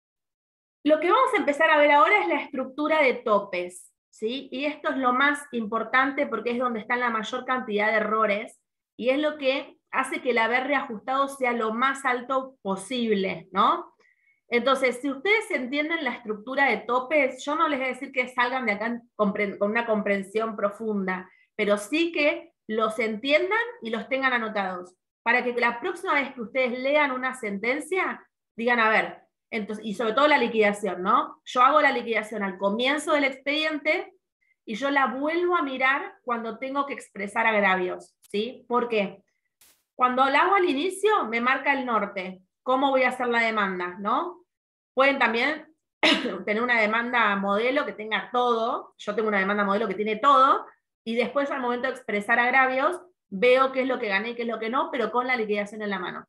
Lo que vamos a empezar a ver ahora es la estructura de topes, ¿sí? Y esto es lo más importante porque es donde está la mayor cantidad de errores y es lo que hace que el haber reajustado sea lo más alto posible, ¿no? Entonces, si ustedes entienden la estructura de topes, yo no les voy a decir que salgan de acá con una comprensión profunda, pero sí que los entiendan y los tengan anotados, para que la próxima vez que ustedes lean una sentencia, digan, a ver, entonces, y sobre todo la liquidación, ¿no? Yo hago la liquidación al comienzo del expediente y yo la vuelvo a mirar cuando tengo que expresar agravios, ¿sí? ¿Por qué? Cuando la hago al inicio, me marca el norte, cómo voy a hacer la demanda, ¿no? Pueden también tener una demanda modelo que tenga todo, yo tengo una demanda modelo que tiene todo, y después al momento de expresar agravios, veo qué es lo que gané y qué es lo que no, pero con la liquidación en la mano.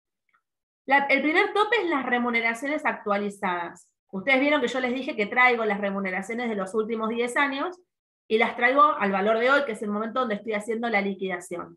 El primer tope es las remuneraciones actualizadas. Ustedes vieron que yo les dije que traigo las remuneraciones de los últimos 10 años, y las traigo al valor de hoy, que es el momento donde estoy haciendo la liquidación.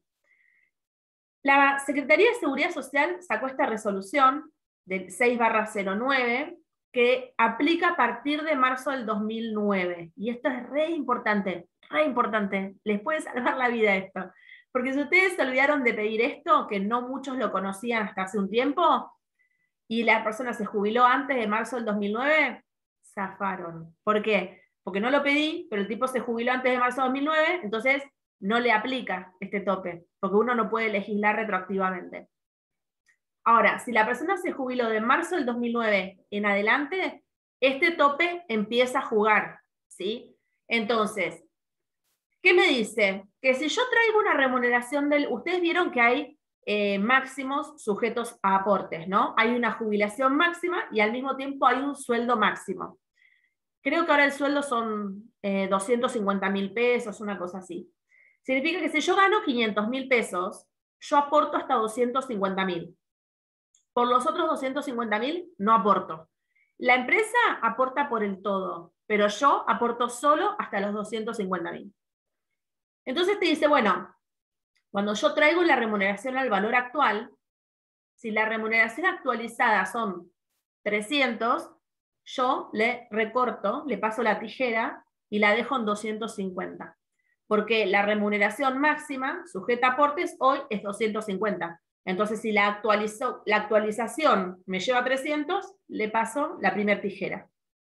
La Secretaría de Seguridad Social sacó esta resolución del 6/09 que aplica a partir de marzo del 2009. Y esto es re importante, les puede salvar la vida esto. Porque si ustedes se olvidaron de pedir esto, que no muchos lo conocían hasta hace un tiempo, y la persona se jubiló antes de marzo del 2009, zafaron. ¿Por qué? Porque no lo pedí, pero el tipo se jubiló antes de marzo del 2009, entonces no le aplica este tope, porque uno no puede legislar retroactivamente. Ahora, si la persona se jubiló de marzo del 2009 en adelante, este tope empieza a jugar, ¿sí? Entonces, ¿qué me dice? Que si yo traigo una remuneración ustedes vieron que hay máximos sujetos a aportes, ¿no? Hay una jubilación máxima y al mismo tiempo hay un sueldo máximo. Creo que ahora el sueldo son 250.000 pesos, una cosa así. Significa que si yo gano 500.000 pesos, yo aporto hasta 250.000. Por los otros 250.000 no aporto. La empresa aporta por el todo, pero yo aporto solo hasta los 250.000. Entonces te dice, bueno, cuando yo traigo la remuneración al valor actual, si la remuneración actualizada son 300, yo le recorto, le paso la tijera y la dejo en 250. Porque la remuneración máxima, sujeta a aportes, hoy es 250. Entonces, si la actualización me lleva a 300, le paso la primera tijera.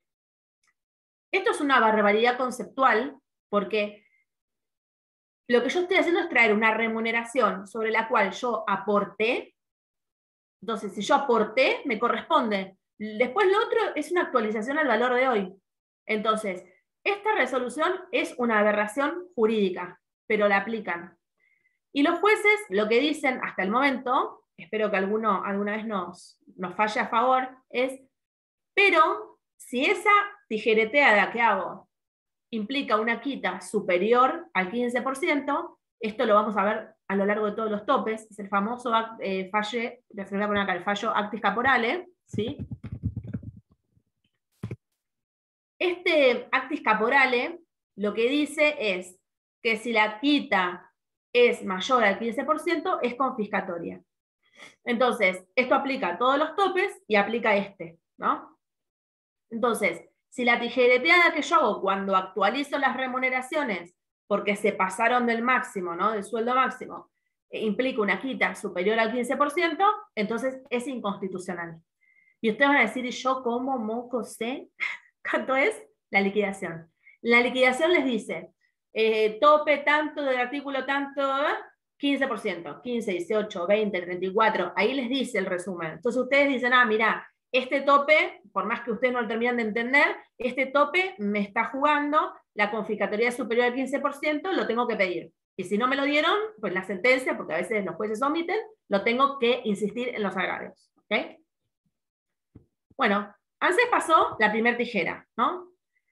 Esto es una barbaridad conceptual, porque lo que yo estoy haciendo es traer una remuneración sobre la cual yo aporté. Entonces, si yo aporté, me corresponde. Después lo otro es una actualización al valor de hoy. Entonces, esta resolución es una aberración jurídica, pero la aplican. Y los jueces lo que dicen hasta el momento, espero que alguna vez nos falle a favor, es, pero si esa tijereteada que hago implica una quita superior al 15%, esto lo vamos a ver a lo largo de todos los topes, es el famoso fallo, les voy a poner acá, el fallo actis caporale, ¿sí? Este actis caporale lo que dice es que si la quita es mayor al 15%, es confiscatoria. Entonces, esto aplica a todos los topes y aplica este, ¿no? Entonces, si la tijereteada que yo hago cuando actualizo las remuneraciones porque se pasaron del máximo, ¿no? Del sueldo máximo, implica una quita superior al 15%, entonces es inconstitucional. Y ustedes van a decir, ¿y yo cómo moco sé cuánto es la liquidación? La liquidación les dice, tope tanto del artículo tanto, 15%, 15, 18, 20, 34, ahí les dice el resumen. Entonces ustedes dicen, ah, mirá, este tope, por más que ustedes no lo terminan de entender, este tope me está jugando, la confiscatoria es superior al 15%, lo tengo que pedir. Y si no me lo dieron, pues la sentencia, porque a veces los jueces omiten, lo tengo que insistir en los agravios. ¿Okay? Bueno, ANSES pasó la primera tijera, ¿no?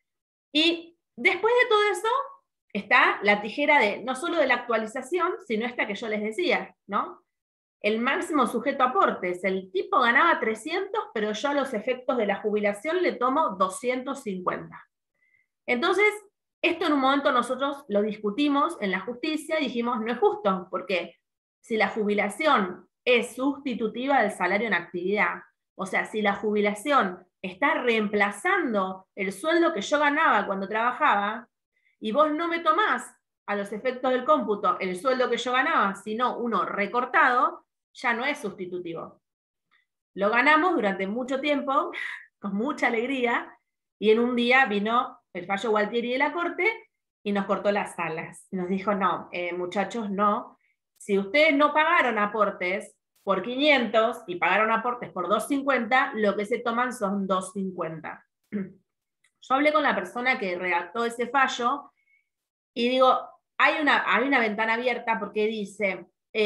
Y después de todo eso, está la tijera de, no solo de la actualización, sino esta que yo les decía, ¿no? El máximo sujeto a aportes. El tipo ganaba 300, pero yo a los efectos de la jubilación le tomo 250. Entonces, esto en un momento nosotros lo discutimos en la justicia y dijimos, no es justo, porque si la jubilación es sustitutiva del salario en actividad, o sea, si la jubilación está reemplazando el sueldo que yo ganaba cuando trabajaba, y vos no me tomás a los efectos del cómputo el sueldo que yo ganaba, sino uno recortado, ya no es sustitutivo. Lo ganamos durante mucho tiempo, con mucha alegría, y en un día vino el fallo Gualtieri de la Corte y nos cortó las alas. Nos dijo, no, muchachos, no. Si ustedes no pagaron aportes por 500 y pagaron aportes por 250, lo que se toman son 250. Yo hablé con la persona que redactó ese fallo y digo, hay una ventana abierta porque dice,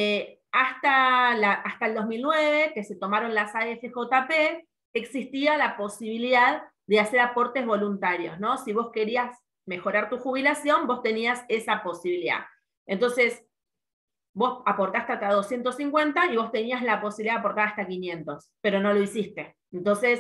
hasta el 2009, que se tomaron las AFJP, existía la posibilidad de hacer aportes voluntarios, ¿no? Si vos querías mejorar tu jubilación, vos tenías esa posibilidad. Entonces, vos aportaste hasta 250 y vos tenías la posibilidad de aportar hasta 500, pero no lo hiciste. Entonces,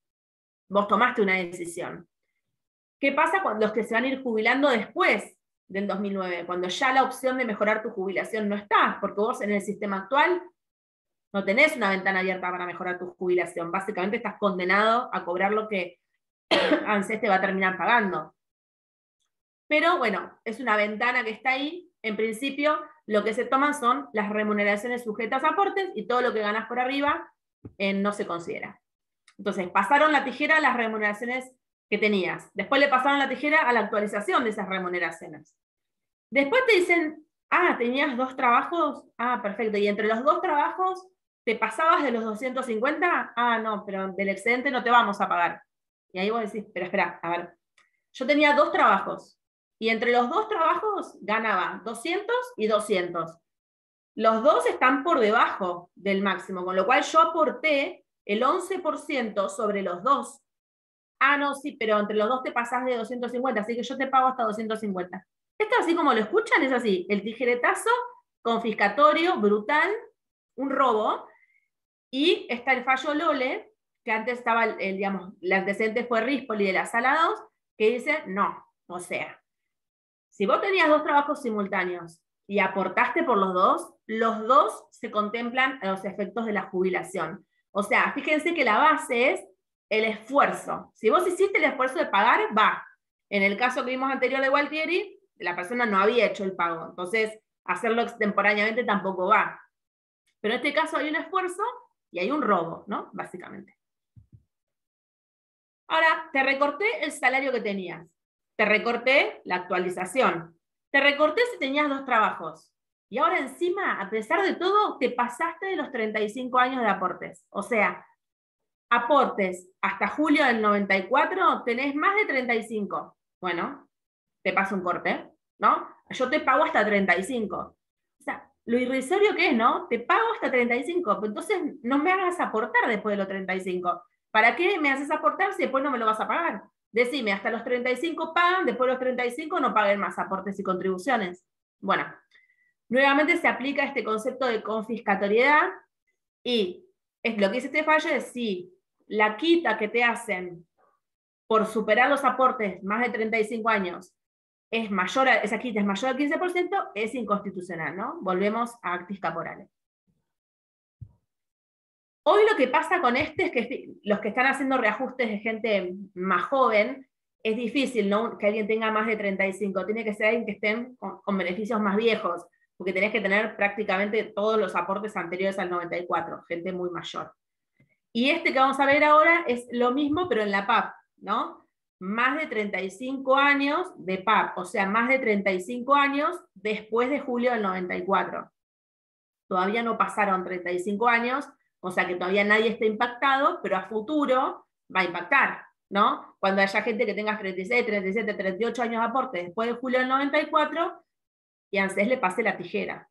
vos tomaste una decisión. ¿Qué pasa con los que se van a ir jubilando después del 2009? Cuando ya la opción de mejorar tu jubilación no está, porque vos en el sistema actual no tenés una ventana abierta para mejorar tu jubilación. Básicamente estás condenado a cobrar lo que ANSES te va a terminar pagando. Pero bueno, es una ventana que está ahí. En principio, lo que se toman son las remuneraciones sujetas a aportes y todo lo que ganas por arriba no se considera. Entonces, pasaron la tijera a las remuneraciones que tenías. Después le pasaron la tijera a la actualización de esas remuneraciones. Después te dicen, ah, ¿tenías 2 trabajos? Ah, perfecto. ¿Y entre los 2 trabajos te pasabas de los 250? Ah, no, pero del excedente no te vamos a pagar. Y ahí vos decís, pero espera, a ver. Yo tenía 2 trabajos. Y entre los 2 trabajos ganaba 200 y 200. Los 2 están por debajo del máximo, con lo cual yo aporté el 11% sobre los 2. Ah, no, sí, pero entre los 2 te pasás de 250, así que yo te pago hasta 250. Esto así como lo escuchan, es así. El tijeretazo confiscatorio, brutal, un robo. Y está el fallo Lole, que antes estaba, digamos, el antecedente fue Rispoli de la Sala 2, que dice, no, o sea, si vos tenías 2 trabajos simultáneos y aportaste por los 2 se contemplan a los efectos de la jubilación. O sea, fíjense que la base es el esfuerzo. Si vos hiciste el esfuerzo de pagar, va. En el caso que vimos anterior de Gualtieri, la persona no había hecho el pago. Entonces, hacerlo extemporáneamente tampoco va. Pero en este caso hay un esfuerzo y hay un robo, ¿no? Básicamente. Ahora, te recorté el salario que tenías. Te recorté la actualización. Te recorté si tenías 2 trabajos. Y ahora encima, a pesar de todo, te pasaste de los 35 años de aportes. O sea, aportes hasta julio del 94, tenés más de 35. Bueno, te paso un corte, ¿no? Yo te pago hasta 35. O sea, lo irrisorio que es, ¿no? Te pago hasta 35, pero entonces no me hagas aportar después de los 35. ¿Para qué me haces aportar si después no me lo vas a pagar? Decime, hasta los 35 pagan, después de los 35 no paguen más aportes y contribuciones. Bueno, nuevamente se aplica este concepto de confiscatoriedad y lo que dice este fallo es si la quita que te hacen por superar los aportes más de 35 años es mayor, esa quita es mayor al 15%, es inconstitucional, ¿no? Volvemos a actis caporales. Hoy lo que pasa con es que los que están haciendo reajustes de gente más joven, es difícil, ¿no?, que alguien tenga más de 35, tiene que ser alguien que estén con beneficios más viejos, porque tenés que tener prácticamente todos los aportes anteriores al 94, gente muy mayor. Y este que vamos a ver ahora es lo mismo, pero en la PAP, ¿no? Más de 35 años de PAP, o sea, más de 35 años después de julio del 94. Todavía no pasaron 35 años, o sea que todavía nadie está impactado, pero a futuro va a impactar, ¿no? Cuando haya gente que tenga 36, 37, 38 años de aporte después de julio del 94, y a ANSES le pase la tijera.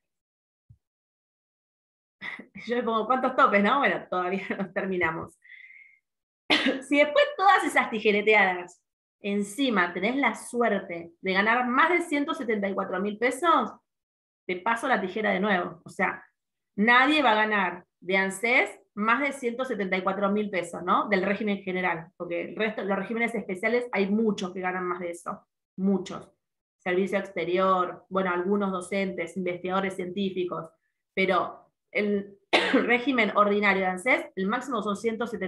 Yo le pongo cuántos topes, ¿no? Bueno, todavía no terminamos. Si después todas esas tijereteadas, encima tenés la suerte de ganar más de 174.000 pesos, te paso la tijera de nuevo. O sea, nadie va a ganar de ANSES más de 174.000 pesos, ¿no? Del régimen general, porque el resto, los regímenes especiales, hay muchos que ganan más de eso, muchos. Servicio exterior, bueno, algunos docentes, investigadores científicos, pero el régimen ordinario de ANSES, el máximo son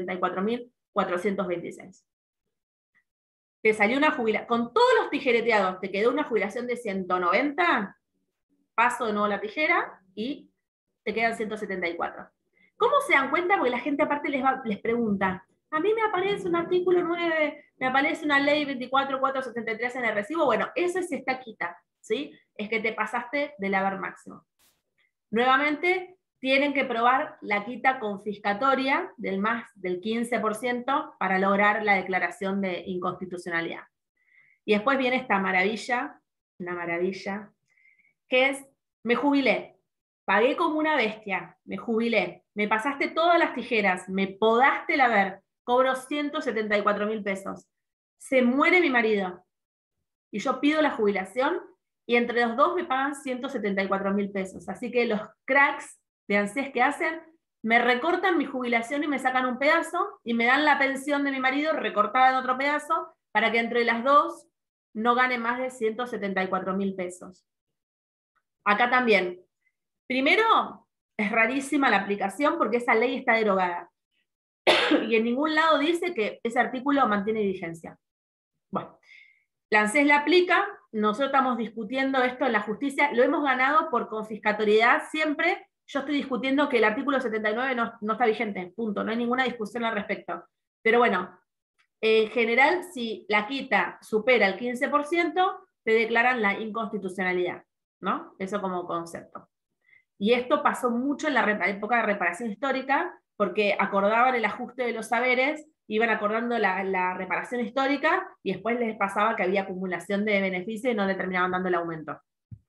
174.426. Te salió una jubilación, con todos los tijereteados, te quedó una jubilación de 190, paso de nuevo la tijera y te quedan 174. ¿Cómo se dan cuenta? Porque la gente aparte les pregunta, a mí me aparece un artículo 9, me aparece una ley 24.473 en el recibo, bueno, eso es esta quita, ¿sí? Es que te pasaste del haber máximo. Nuevamente, tienen que probar la quita confiscatoria del más del 15% para lograr la declaración de inconstitucionalidad. Y después viene esta maravilla, una maravilla, que es, me jubilé, pagué como una bestia, me jubilé, me pasaste todas las tijeras, me podaste el haber, cobro 174.000 pesos, se muere mi marido, y yo pido la jubilación, y entre los dos me pagan 174.000 pesos. Así que los cracks de ANSES que hacen, me recortan mi jubilación y me sacan un pedazo, y me dan la pensión de mi marido recortada en otro pedazo, para que entre las dos no gane más de 174.000 pesos. Acá también. Primero, es rarísima la aplicación porque esa ley está derogada. Y en ningún lado dice que ese artículo mantiene vigencia. Bueno, la ANSES la aplica, nosotros estamos discutiendo esto en la justicia, lo hemos ganado por confiscatoriedad siempre. Yo estoy discutiendo que el artículo 79 no está vigente, punto, no hay ninguna discusión al respecto. Pero bueno, en general, si la quita supera el 15%, te declaran la inconstitucionalidad, ¿no? Eso como concepto. Y esto pasó mucho en la época de reparación histórica, porque acordaban el ajuste de los saberes, iban acordando la reparación histórica, y después les pasaba que había acumulación de beneficios y no le terminaban dando el aumento.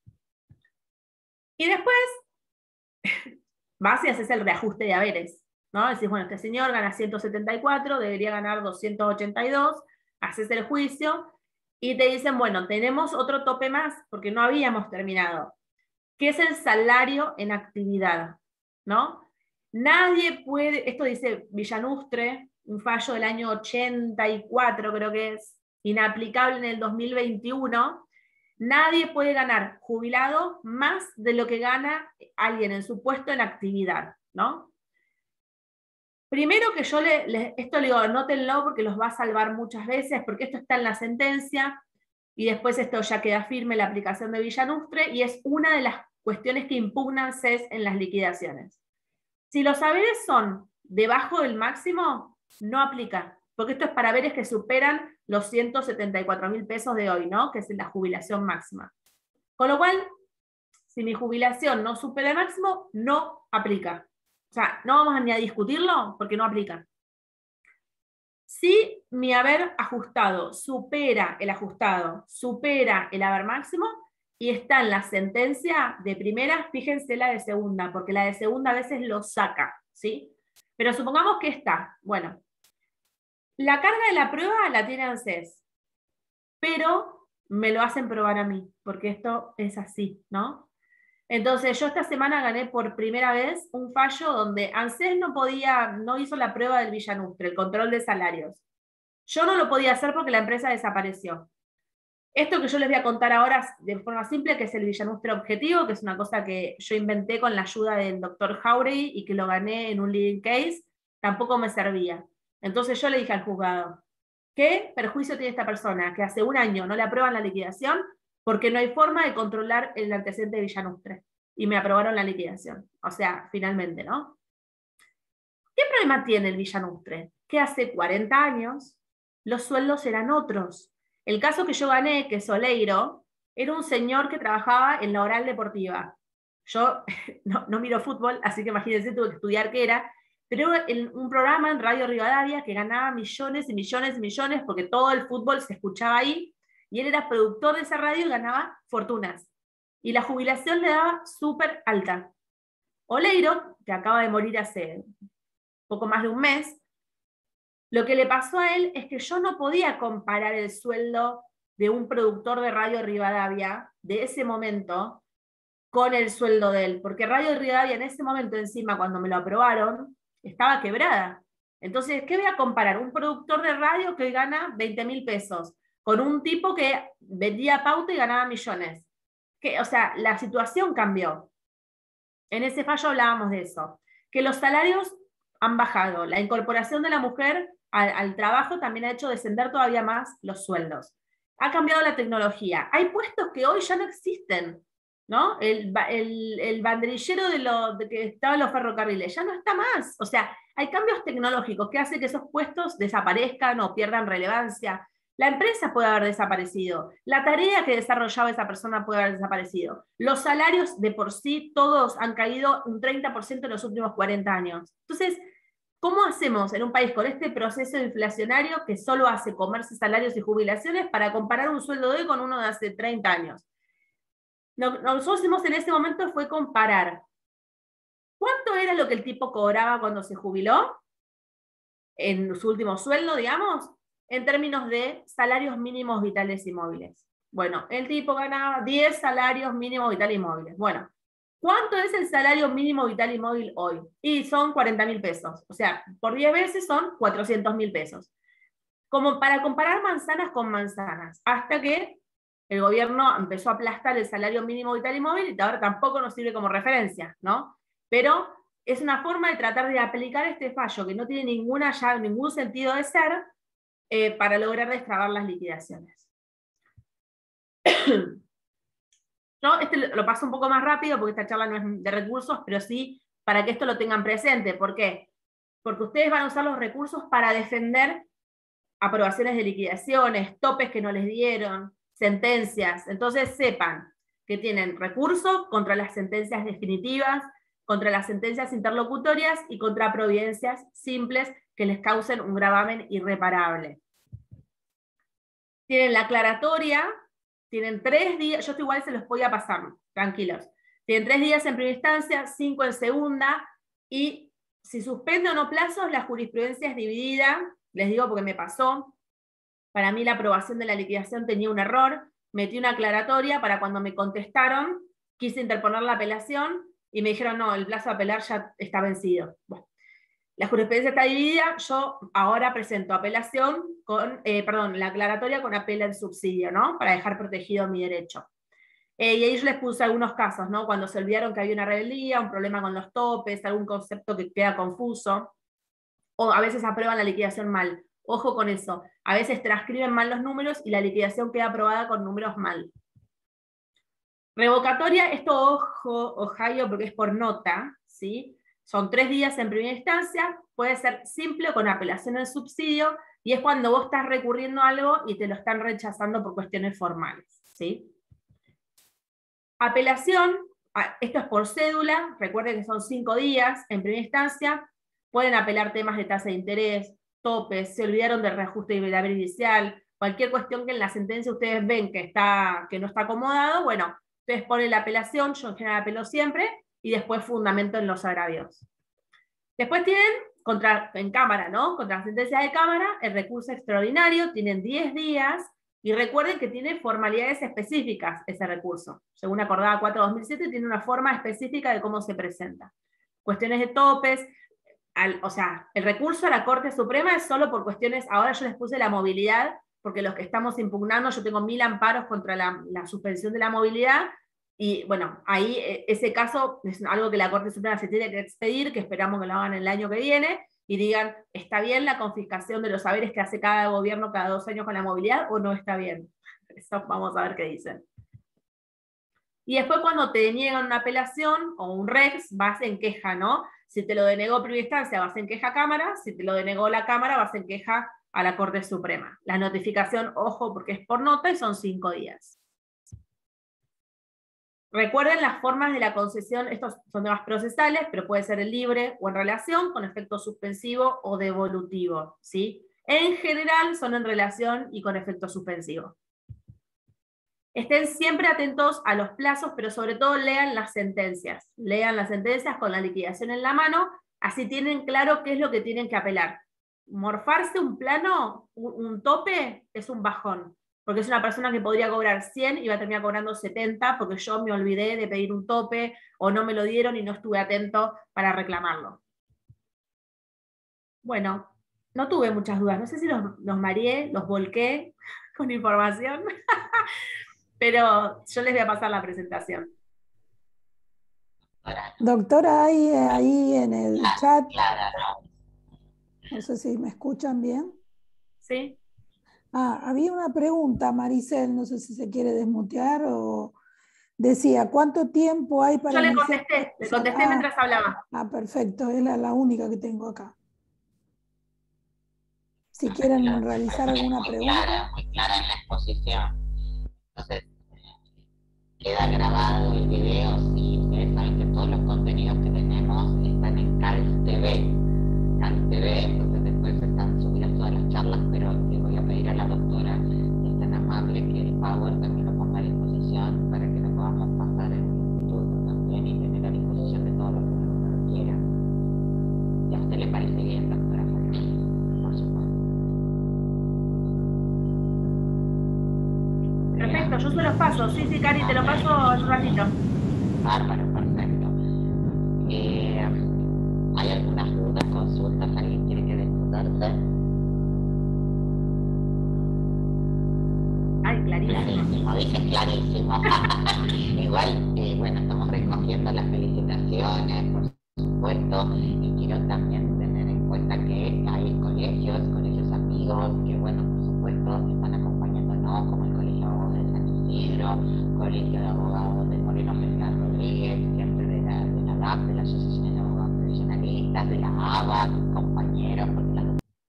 Y después, vas y haces el reajuste de haberes, ¿no? Decís, bueno, este señor gana 174, debería ganar 282, haces el juicio, y te dicen, bueno, tenemos otro tope más, porque no habíamos terminado, que es el salario en actividad, ¿no? Nadie puede, esto dice Villanustre, un fallo del año 84, creo que es, inaplicable en el 2021, nadie puede ganar jubilado más de lo que gana alguien en su puesto en actividad, ¿no? Primero que yo esto le digo, anótenlo porque los va a salvar muchas veces, porque esto está en la sentencia, y después esto ya queda firme la aplicación de Villanustre, y es una de las cuestiones que impugnan CES en las liquidaciones. Si los haberes son debajo del máximo, no aplica, porque esto es para haberes que superan los 174.000 pesos de hoy, ¿no? Que es la jubilación máxima. Con lo cual, si mi jubilación no supera el máximo, no aplica. O sea, no vamos ni a discutirlo porque no aplica. Si mi haber ajustado supera el haber máximo, y está en la sentencia de primera, fíjense la de segunda, porque la de segunda a veces lo saca, ¿sí? Pero supongamos que está, bueno, La carga de la prueba la tiene ANSES, pero me lo hacen probar a mí, porque esto es así, ¿no? Entonces yo esta semana gané por primera vez un fallo donde ANSES no hizo la prueba del Villanustre, el control de salarios. Yo no lo podía hacer porque la empresa desapareció. Esto que yo les voy a contar ahora de forma simple, que es el Villanustre objetivo, que es una cosa que yo inventé con la ayuda del doctor Jauregui y que lo gané en un leading case, tampoco me servía. Entonces yo le dije al juzgado, ¿qué perjuicio tiene esta persona que hace un año no le aprueban la liquidación porque no hay forma de controlar el antecedente de Villanustre? Y me aprobaron la liquidación. O sea, finalmente, ¿no? ¿Qué problema tiene el Villanustre? Que hace 40 años los sueldos eran otros. El caso que yo gané, que es Oleiro, era un señor que trabajaba en la oral deportiva. Yo no miro fútbol, así que imagínense, tuve que estudiar qué era, pero era un programa en Radio Rivadavia que ganaba millones y millones y millones porque todo el fútbol se escuchaba ahí, y él era productor de esa radio y ganaba fortunas. Y la jubilación le daba súper alta. Oleiro, que acaba de morir hace poco más de un mes, lo que le pasó a él es que yo no podía comparar el sueldo de un productor de Radio Rivadavia de ese momento con el sueldo de él, porque Radio Rivadavia en ese momento encima, cuando me lo aprobaron, estaba quebrada. Entonces, ¿qué voy a comparar? Un productor de radio que hoy gana 20.000 pesos con un tipo que vendía pauta y ganaba millones. O sea, la situación cambió. En ese fallo hablábamos de eso, que los salarios han bajado, la incorporación de la mujer al trabajo también ha hecho descender todavía más los sueldos. Ha cambiado la tecnología. Hay puestos que hoy ya no existen, ¿no? El banderillero de que estaba en los ferrocarriles ya no está más. O sea, hay cambios tecnológicos que hacen que esos puestos desaparezcan o pierdan relevancia. La empresa puede haber desaparecido, la tarea que desarrollaba esa persona puede haber desaparecido. Los salarios de por sí, todos han caído un 30% en los últimos 40 años. Entonces, ¿cómo hacemos en un país con este proceso inflacionario que solo hace comerse salarios y jubilaciones para comparar un sueldo de hoy con uno de hace 30 años? Lo que nosotros hicimos en ese momento fue comparar cuánto era lo que el tipo cobraba cuando se jubiló, en su último sueldo, digamos, en términos de salarios mínimos vitales y móviles. Bueno, el tipo ganaba 10 salarios mínimos vitales y móviles. Bueno, ¿cuánto es el salario mínimo vital y móvil hoy? Y son 40.000 pesos. O sea, por 10 veces son 400.000 pesos. Como para comparar manzanas con manzanas, hasta que el gobierno empezó a aplastar el salario mínimo vital y móvil y ahora tampoco nos sirve como referencia, ¿no? Pero es una forma de tratar de aplicar este fallo que no tiene ningún sentido de ser para lograr destrabar las liquidaciones. Yo lo paso un poco más rápido porque esta charla no es de recursos, pero sí para que esto lo tengan presente. ¿Por qué? Porque ustedes van a usar los recursos para defender aprobaciones de liquidaciones, topes que no les dieron, sentencias. Entonces sepan que tienen recursos contra las sentencias definitivas, contra las sentencias interlocutorias y contra providencias simples que les causen un gravamen irreparable. Tienen la aclaratoria, tienen 3 días, yo esto igual se los voy a pasar, tranquilos. Tienen 3 días en primera instancia, 5 en segunda, y si suspende o no plazos, la jurisprudencia es dividida, les digo porque me pasó. Para mí la aprobación de la liquidación tenía un error, metí una aclaratoria para cuando me contestaron, quise interponer la apelación, y me dijeron, no, el plazo de apelar ya está vencido. Bueno, la jurisprudencia está dividida, yo ahora presento apelación la aclaratoria con apela en subsidio, ¿no? Para dejar protegido mi derecho. Y ahí yo les puse algunos casos, ¿no? Cuando se olvidaron que había una rebeldía, un problema con los topes, algún concepto que queda confuso, o a veces aprueban la liquidación mal. Ojo con eso, a veces transcriben mal los números y la liquidación queda aprobada con números mal. Revocatoria, esto ojo, Ohio, porque es por nota, ¿sí? Son 3 días en primera instancia, puede ser simple o con apelación en subsidio, y es cuando vos estás recurriendo a algo y te lo están rechazando por cuestiones formales, ¿sí? Apelación, esto es por cédula, recuerden que son 5 días en primera instancia, pueden apelar temas de tasa de interés, topes, se olvidaron del reajuste de haber inicial, cualquier cuestión que en la sentencia ustedes ven que no está acomodado, bueno, ustedes ponen la apelación, yo en general apelo siempre, y después fundamento en los agravios. Después tienen en cámara, ¿no? Contra la sentencia de cámara, el recurso extraordinario, tienen 10 días, y recuerden que tiene formalidades específicas ese recurso. Según acordada 4/2007, tiene una forma específica de cómo se presenta. Cuestiones de topes, o sea, el recurso a la Corte Suprema es solo por cuestiones, ahora yo les puse la movilidad, porque los que estamos impugnando, yo tengo 1000 amparos contra la suspensión de la movilidad, y bueno, ahí ese caso es algo que la Corte Suprema se tiene que expedir, que esperamos que lo hagan el año que viene, y digan, ¿está bien la confiscación de los saberes que hace cada gobierno cada 2 años con la movilidad o no está bien? Eso vamos a ver qué dicen. Y después cuando te deniegan una apelación o un rex, vas en queja, ¿no? Si te lo denegó primera instancia, vas en queja a Cámara, si te lo denegó la Cámara, vas en queja a la Corte Suprema. La notificación, ojo, porque es por nota y son 5 días. Recuerden las formas de la concesión, estos son temas procesales, pero puede ser en libre o en relación, con efecto suspensivo o devolutivo, ¿sí? En general son en relación y con efecto suspensivo. Estén siempre atentos a los plazos, pero sobre todo lean las sentencias. Lean las sentencias con la liquidación en la mano, así tienen claro qué es lo que tienen que apelar. Morfarse un plano, un tope, es un bajón. Porque es una persona que podría cobrar 100 y va a terminar cobrando 70 porque yo me olvidé de pedir un tope o no me lo dieron y no estuve atento para reclamarlo. Bueno, no tuve muchas dudas. No sé si los mareé, los volqué con información, pero yo les voy a pasar la presentación. Doctora, hay ahí en el chat, no sé si me escuchan bien. ¿Sí? Había una pregunta, Maricel, no sé si se quiere desmutear o decía, ¿cuánto tiempo hay para Yo le iniciar? contesté mientras hablaba. Perfecto, es la única que tengo acá. Si quieren realizar alguna pregunta. Muy clara en la exposición. Entonces, queda grabado el video, y ustedes saben que todos los contenidos que tenemos están en CALS TV. CALS TV, entonces después están subidas todas las charlas, pero le voy a pedir a la doctora, es tan amable, que el Power también lo ponga a disposición para que lo podamos pasar en el instituto también y tener a disposición de todos los que uno quiera. ¿Y a usted le parece bien, doctora? Por supuesto. Perfecto, yo se los paso. Sí, Cari, te lo paso en un ratito. Bárbaro, perfecto. ¿Hay algunas dudas, consultas? ¿Alguien quiere que discutirse? Ay, clarísimo. Clarísimo, dice clarísimo. Igual, bueno, estamos recogiendo las felicitaciones, por supuesto, y quiero también tener en cuenta que hay colegios amigos, que bueno, por supuesto, están acompañándonos, como el Colegio de Abogados de San Isidro, Colegio de Abogados de Moreno Mezcla Rodríguez, gente de la DAP, de la Asociación de Abogados Profesionalistas, de la ABA, compañeros, porque la...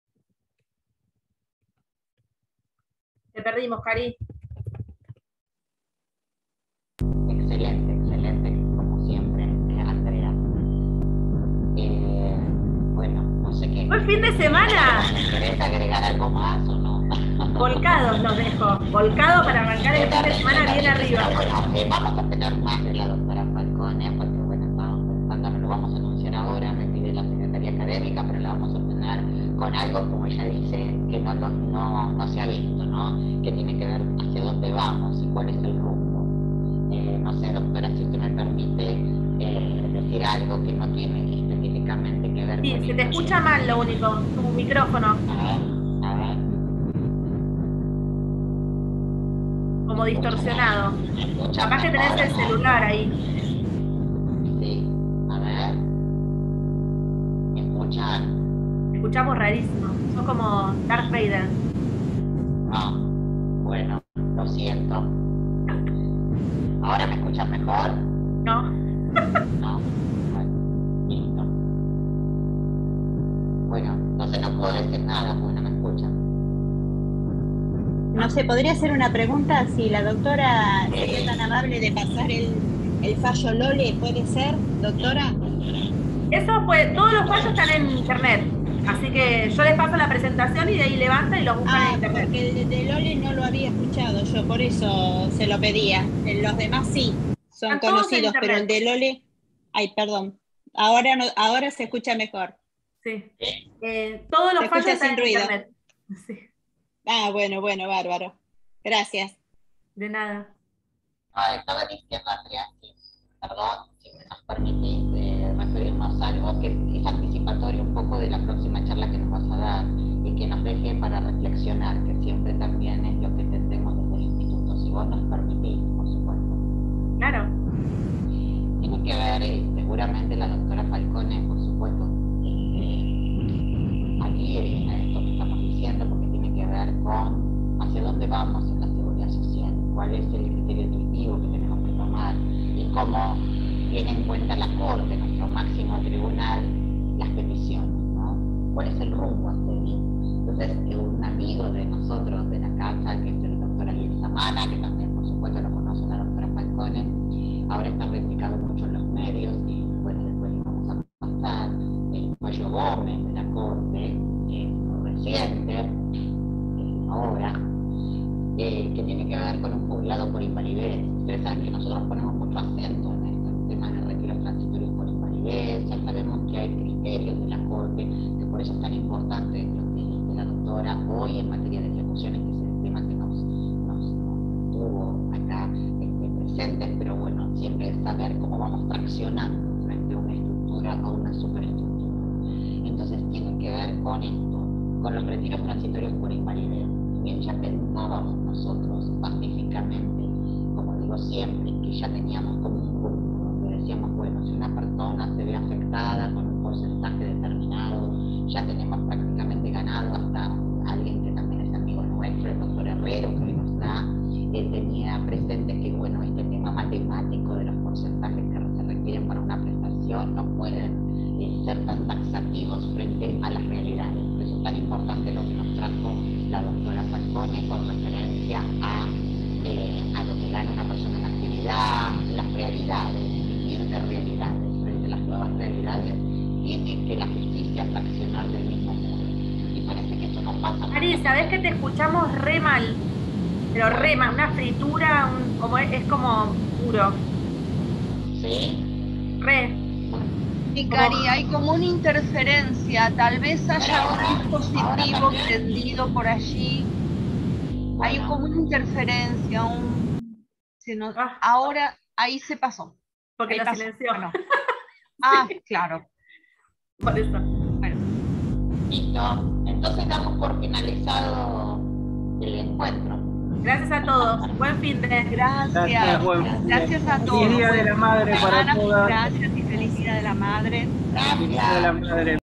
Te perdimos, Cari. Excelente, como siempre, Andrea. Bueno, no sé qué. ¡Fue el fin de semana! ¿Querés agregar algo más o no? Volcados los dejo. Volcado para arrancar el fin de semana bien arriba. Bueno, vamos a tener más de la doctora Falcone, porque bueno, estamos pensando, no lo vamos a anunciar ahora, me pide la Secretaría Académica, pero la vamos a tener con algo, como ella dice, que no se ha visto, ¿no? Que tiene que ver hacia dónde vamos y cuál es el rumbo. No sé, doctora, si usted me permite decir algo que no tiene específicamente que ver con... Sí, se te escucha mal lo único, tu micrófono. A ver. Como distorsionado. Capaz que tenés el celular ahí. Sí, a ver. ¿Me escuchan? Te escuchamos rarísimo. Sos como Darth Vader. No. Bueno, lo siento. ¿Ahora me escuchan mejor? No. No. Bueno, listo. Bueno, entonces no puedo decir nada porque no me escuchan. No sé, ¿podría hacer una pregunta? Si la doctora sería tan amable de pasar el fallo Lole, ¿puede ser, doctora? Eso pues, todos los fallos están en internet. Así que yo les paso la presentación y de ahí levanta y lo buscan en internet. Porque el de Lole no lo había escuchado yo, por eso se lo pedía. Los demás sí, son Están todos en conocidos, pero el de Lole... Ay, perdón. Ahora se escucha mejor. Sí. Todos los Se fallos escucha están sin en ruido. internet. Sí, Ah, bueno, bárbaro. Gracias. de nada. Estaba diciendo, Andrea, perdón, si me nos permitís referirnos a algo que es anticipatorio un poco de la próxima charla que nos vas a dar y que nos deje para reflexionar, que siempre también es lo que tendremos desde el instituto, si vos nos permitís, por supuesto. Claro. Tiene que ver, seguramente la doctora Falcone, por supuesto, adhiere a esto que estamos diciendo, porque tiene que ver con hacia dónde vamos en la seguridad social, cuál es el criterio intuitivo que tenemos que tomar y cómo tiene en cuenta la Corte, nuestro máximo tribunal, las peticiones, ¿no? ¿Cuál es el rumbo a seguir? Entonces, un amigo de nosotros, de la casa, que es el doctor Ariel Samana, que también, por supuesto, lo conoce la doctora Falcone, ahora está replicado mucho en los medios, y bueno, después vamos a pasar, el Cuello Gómez de la Corte, muy reciente, ahora, que tiene que ver con un jubilado por invalidez. Ustedes saben que nosotros ponemos mucho acento en este tema de retiros transitorios por invalidez, ya sabemos que hay criterios de la Corte, que por eso es tan importante lo que dice la doctora hoy en materia de ejecuciones, que es el tema que nos tuvo acá presentes, pero bueno, siempre es saber cómo vamos traccionando frente a una estructura o una superestructura. Entonces tiene que ver con esto, con los retiros transitorios por invalidez. Bien, ya pensábamos nosotros pacíficamente, como digo siempre, que ya teníamos como un grupo donde decíamos, bueno, si una persona se ve afectada con un porcentaje determinado, ya tenemos prácticamente ganado hasta alguien que también es amigo nuestro, el doctor Herrero, que hoy nos da, tenía presente que, bueno, este tema matemático de los porcentajes que se requieren para una prestación no pueden ser tan taxativos frente a las realidades. Por eso es tan importante lo que nos trajo la doctora Falcone con referencia a lo que gana una persona en actividad, las realidades, vivir de realidades, frente a las nuevas realidades, tiene que la justicia fraccionar del mismo modo. Y parece que esto no pasa. Ari, ¿sabés que te escuchamos re mal? Pero re mal, una fritura, es como puro. ¿Sí? Re. Sí, Cari, hay como una interferencia, tal vez haya un dispositivo prendido por allí, hay como una interferencia, ahora ahí se pasó. Porque ahí lo pasó. silenció. Bueno. Ah, claro. Por eso. Bueno. Listo. Entonces damos por finalizado el encuentro. Gracias a todos. Buen fin de. Gracias. Gracias a todos. Feliz Día de la Madre para todas. Gracias y feliz Día de la Madre. Gracias. Feliz Día de la Madre.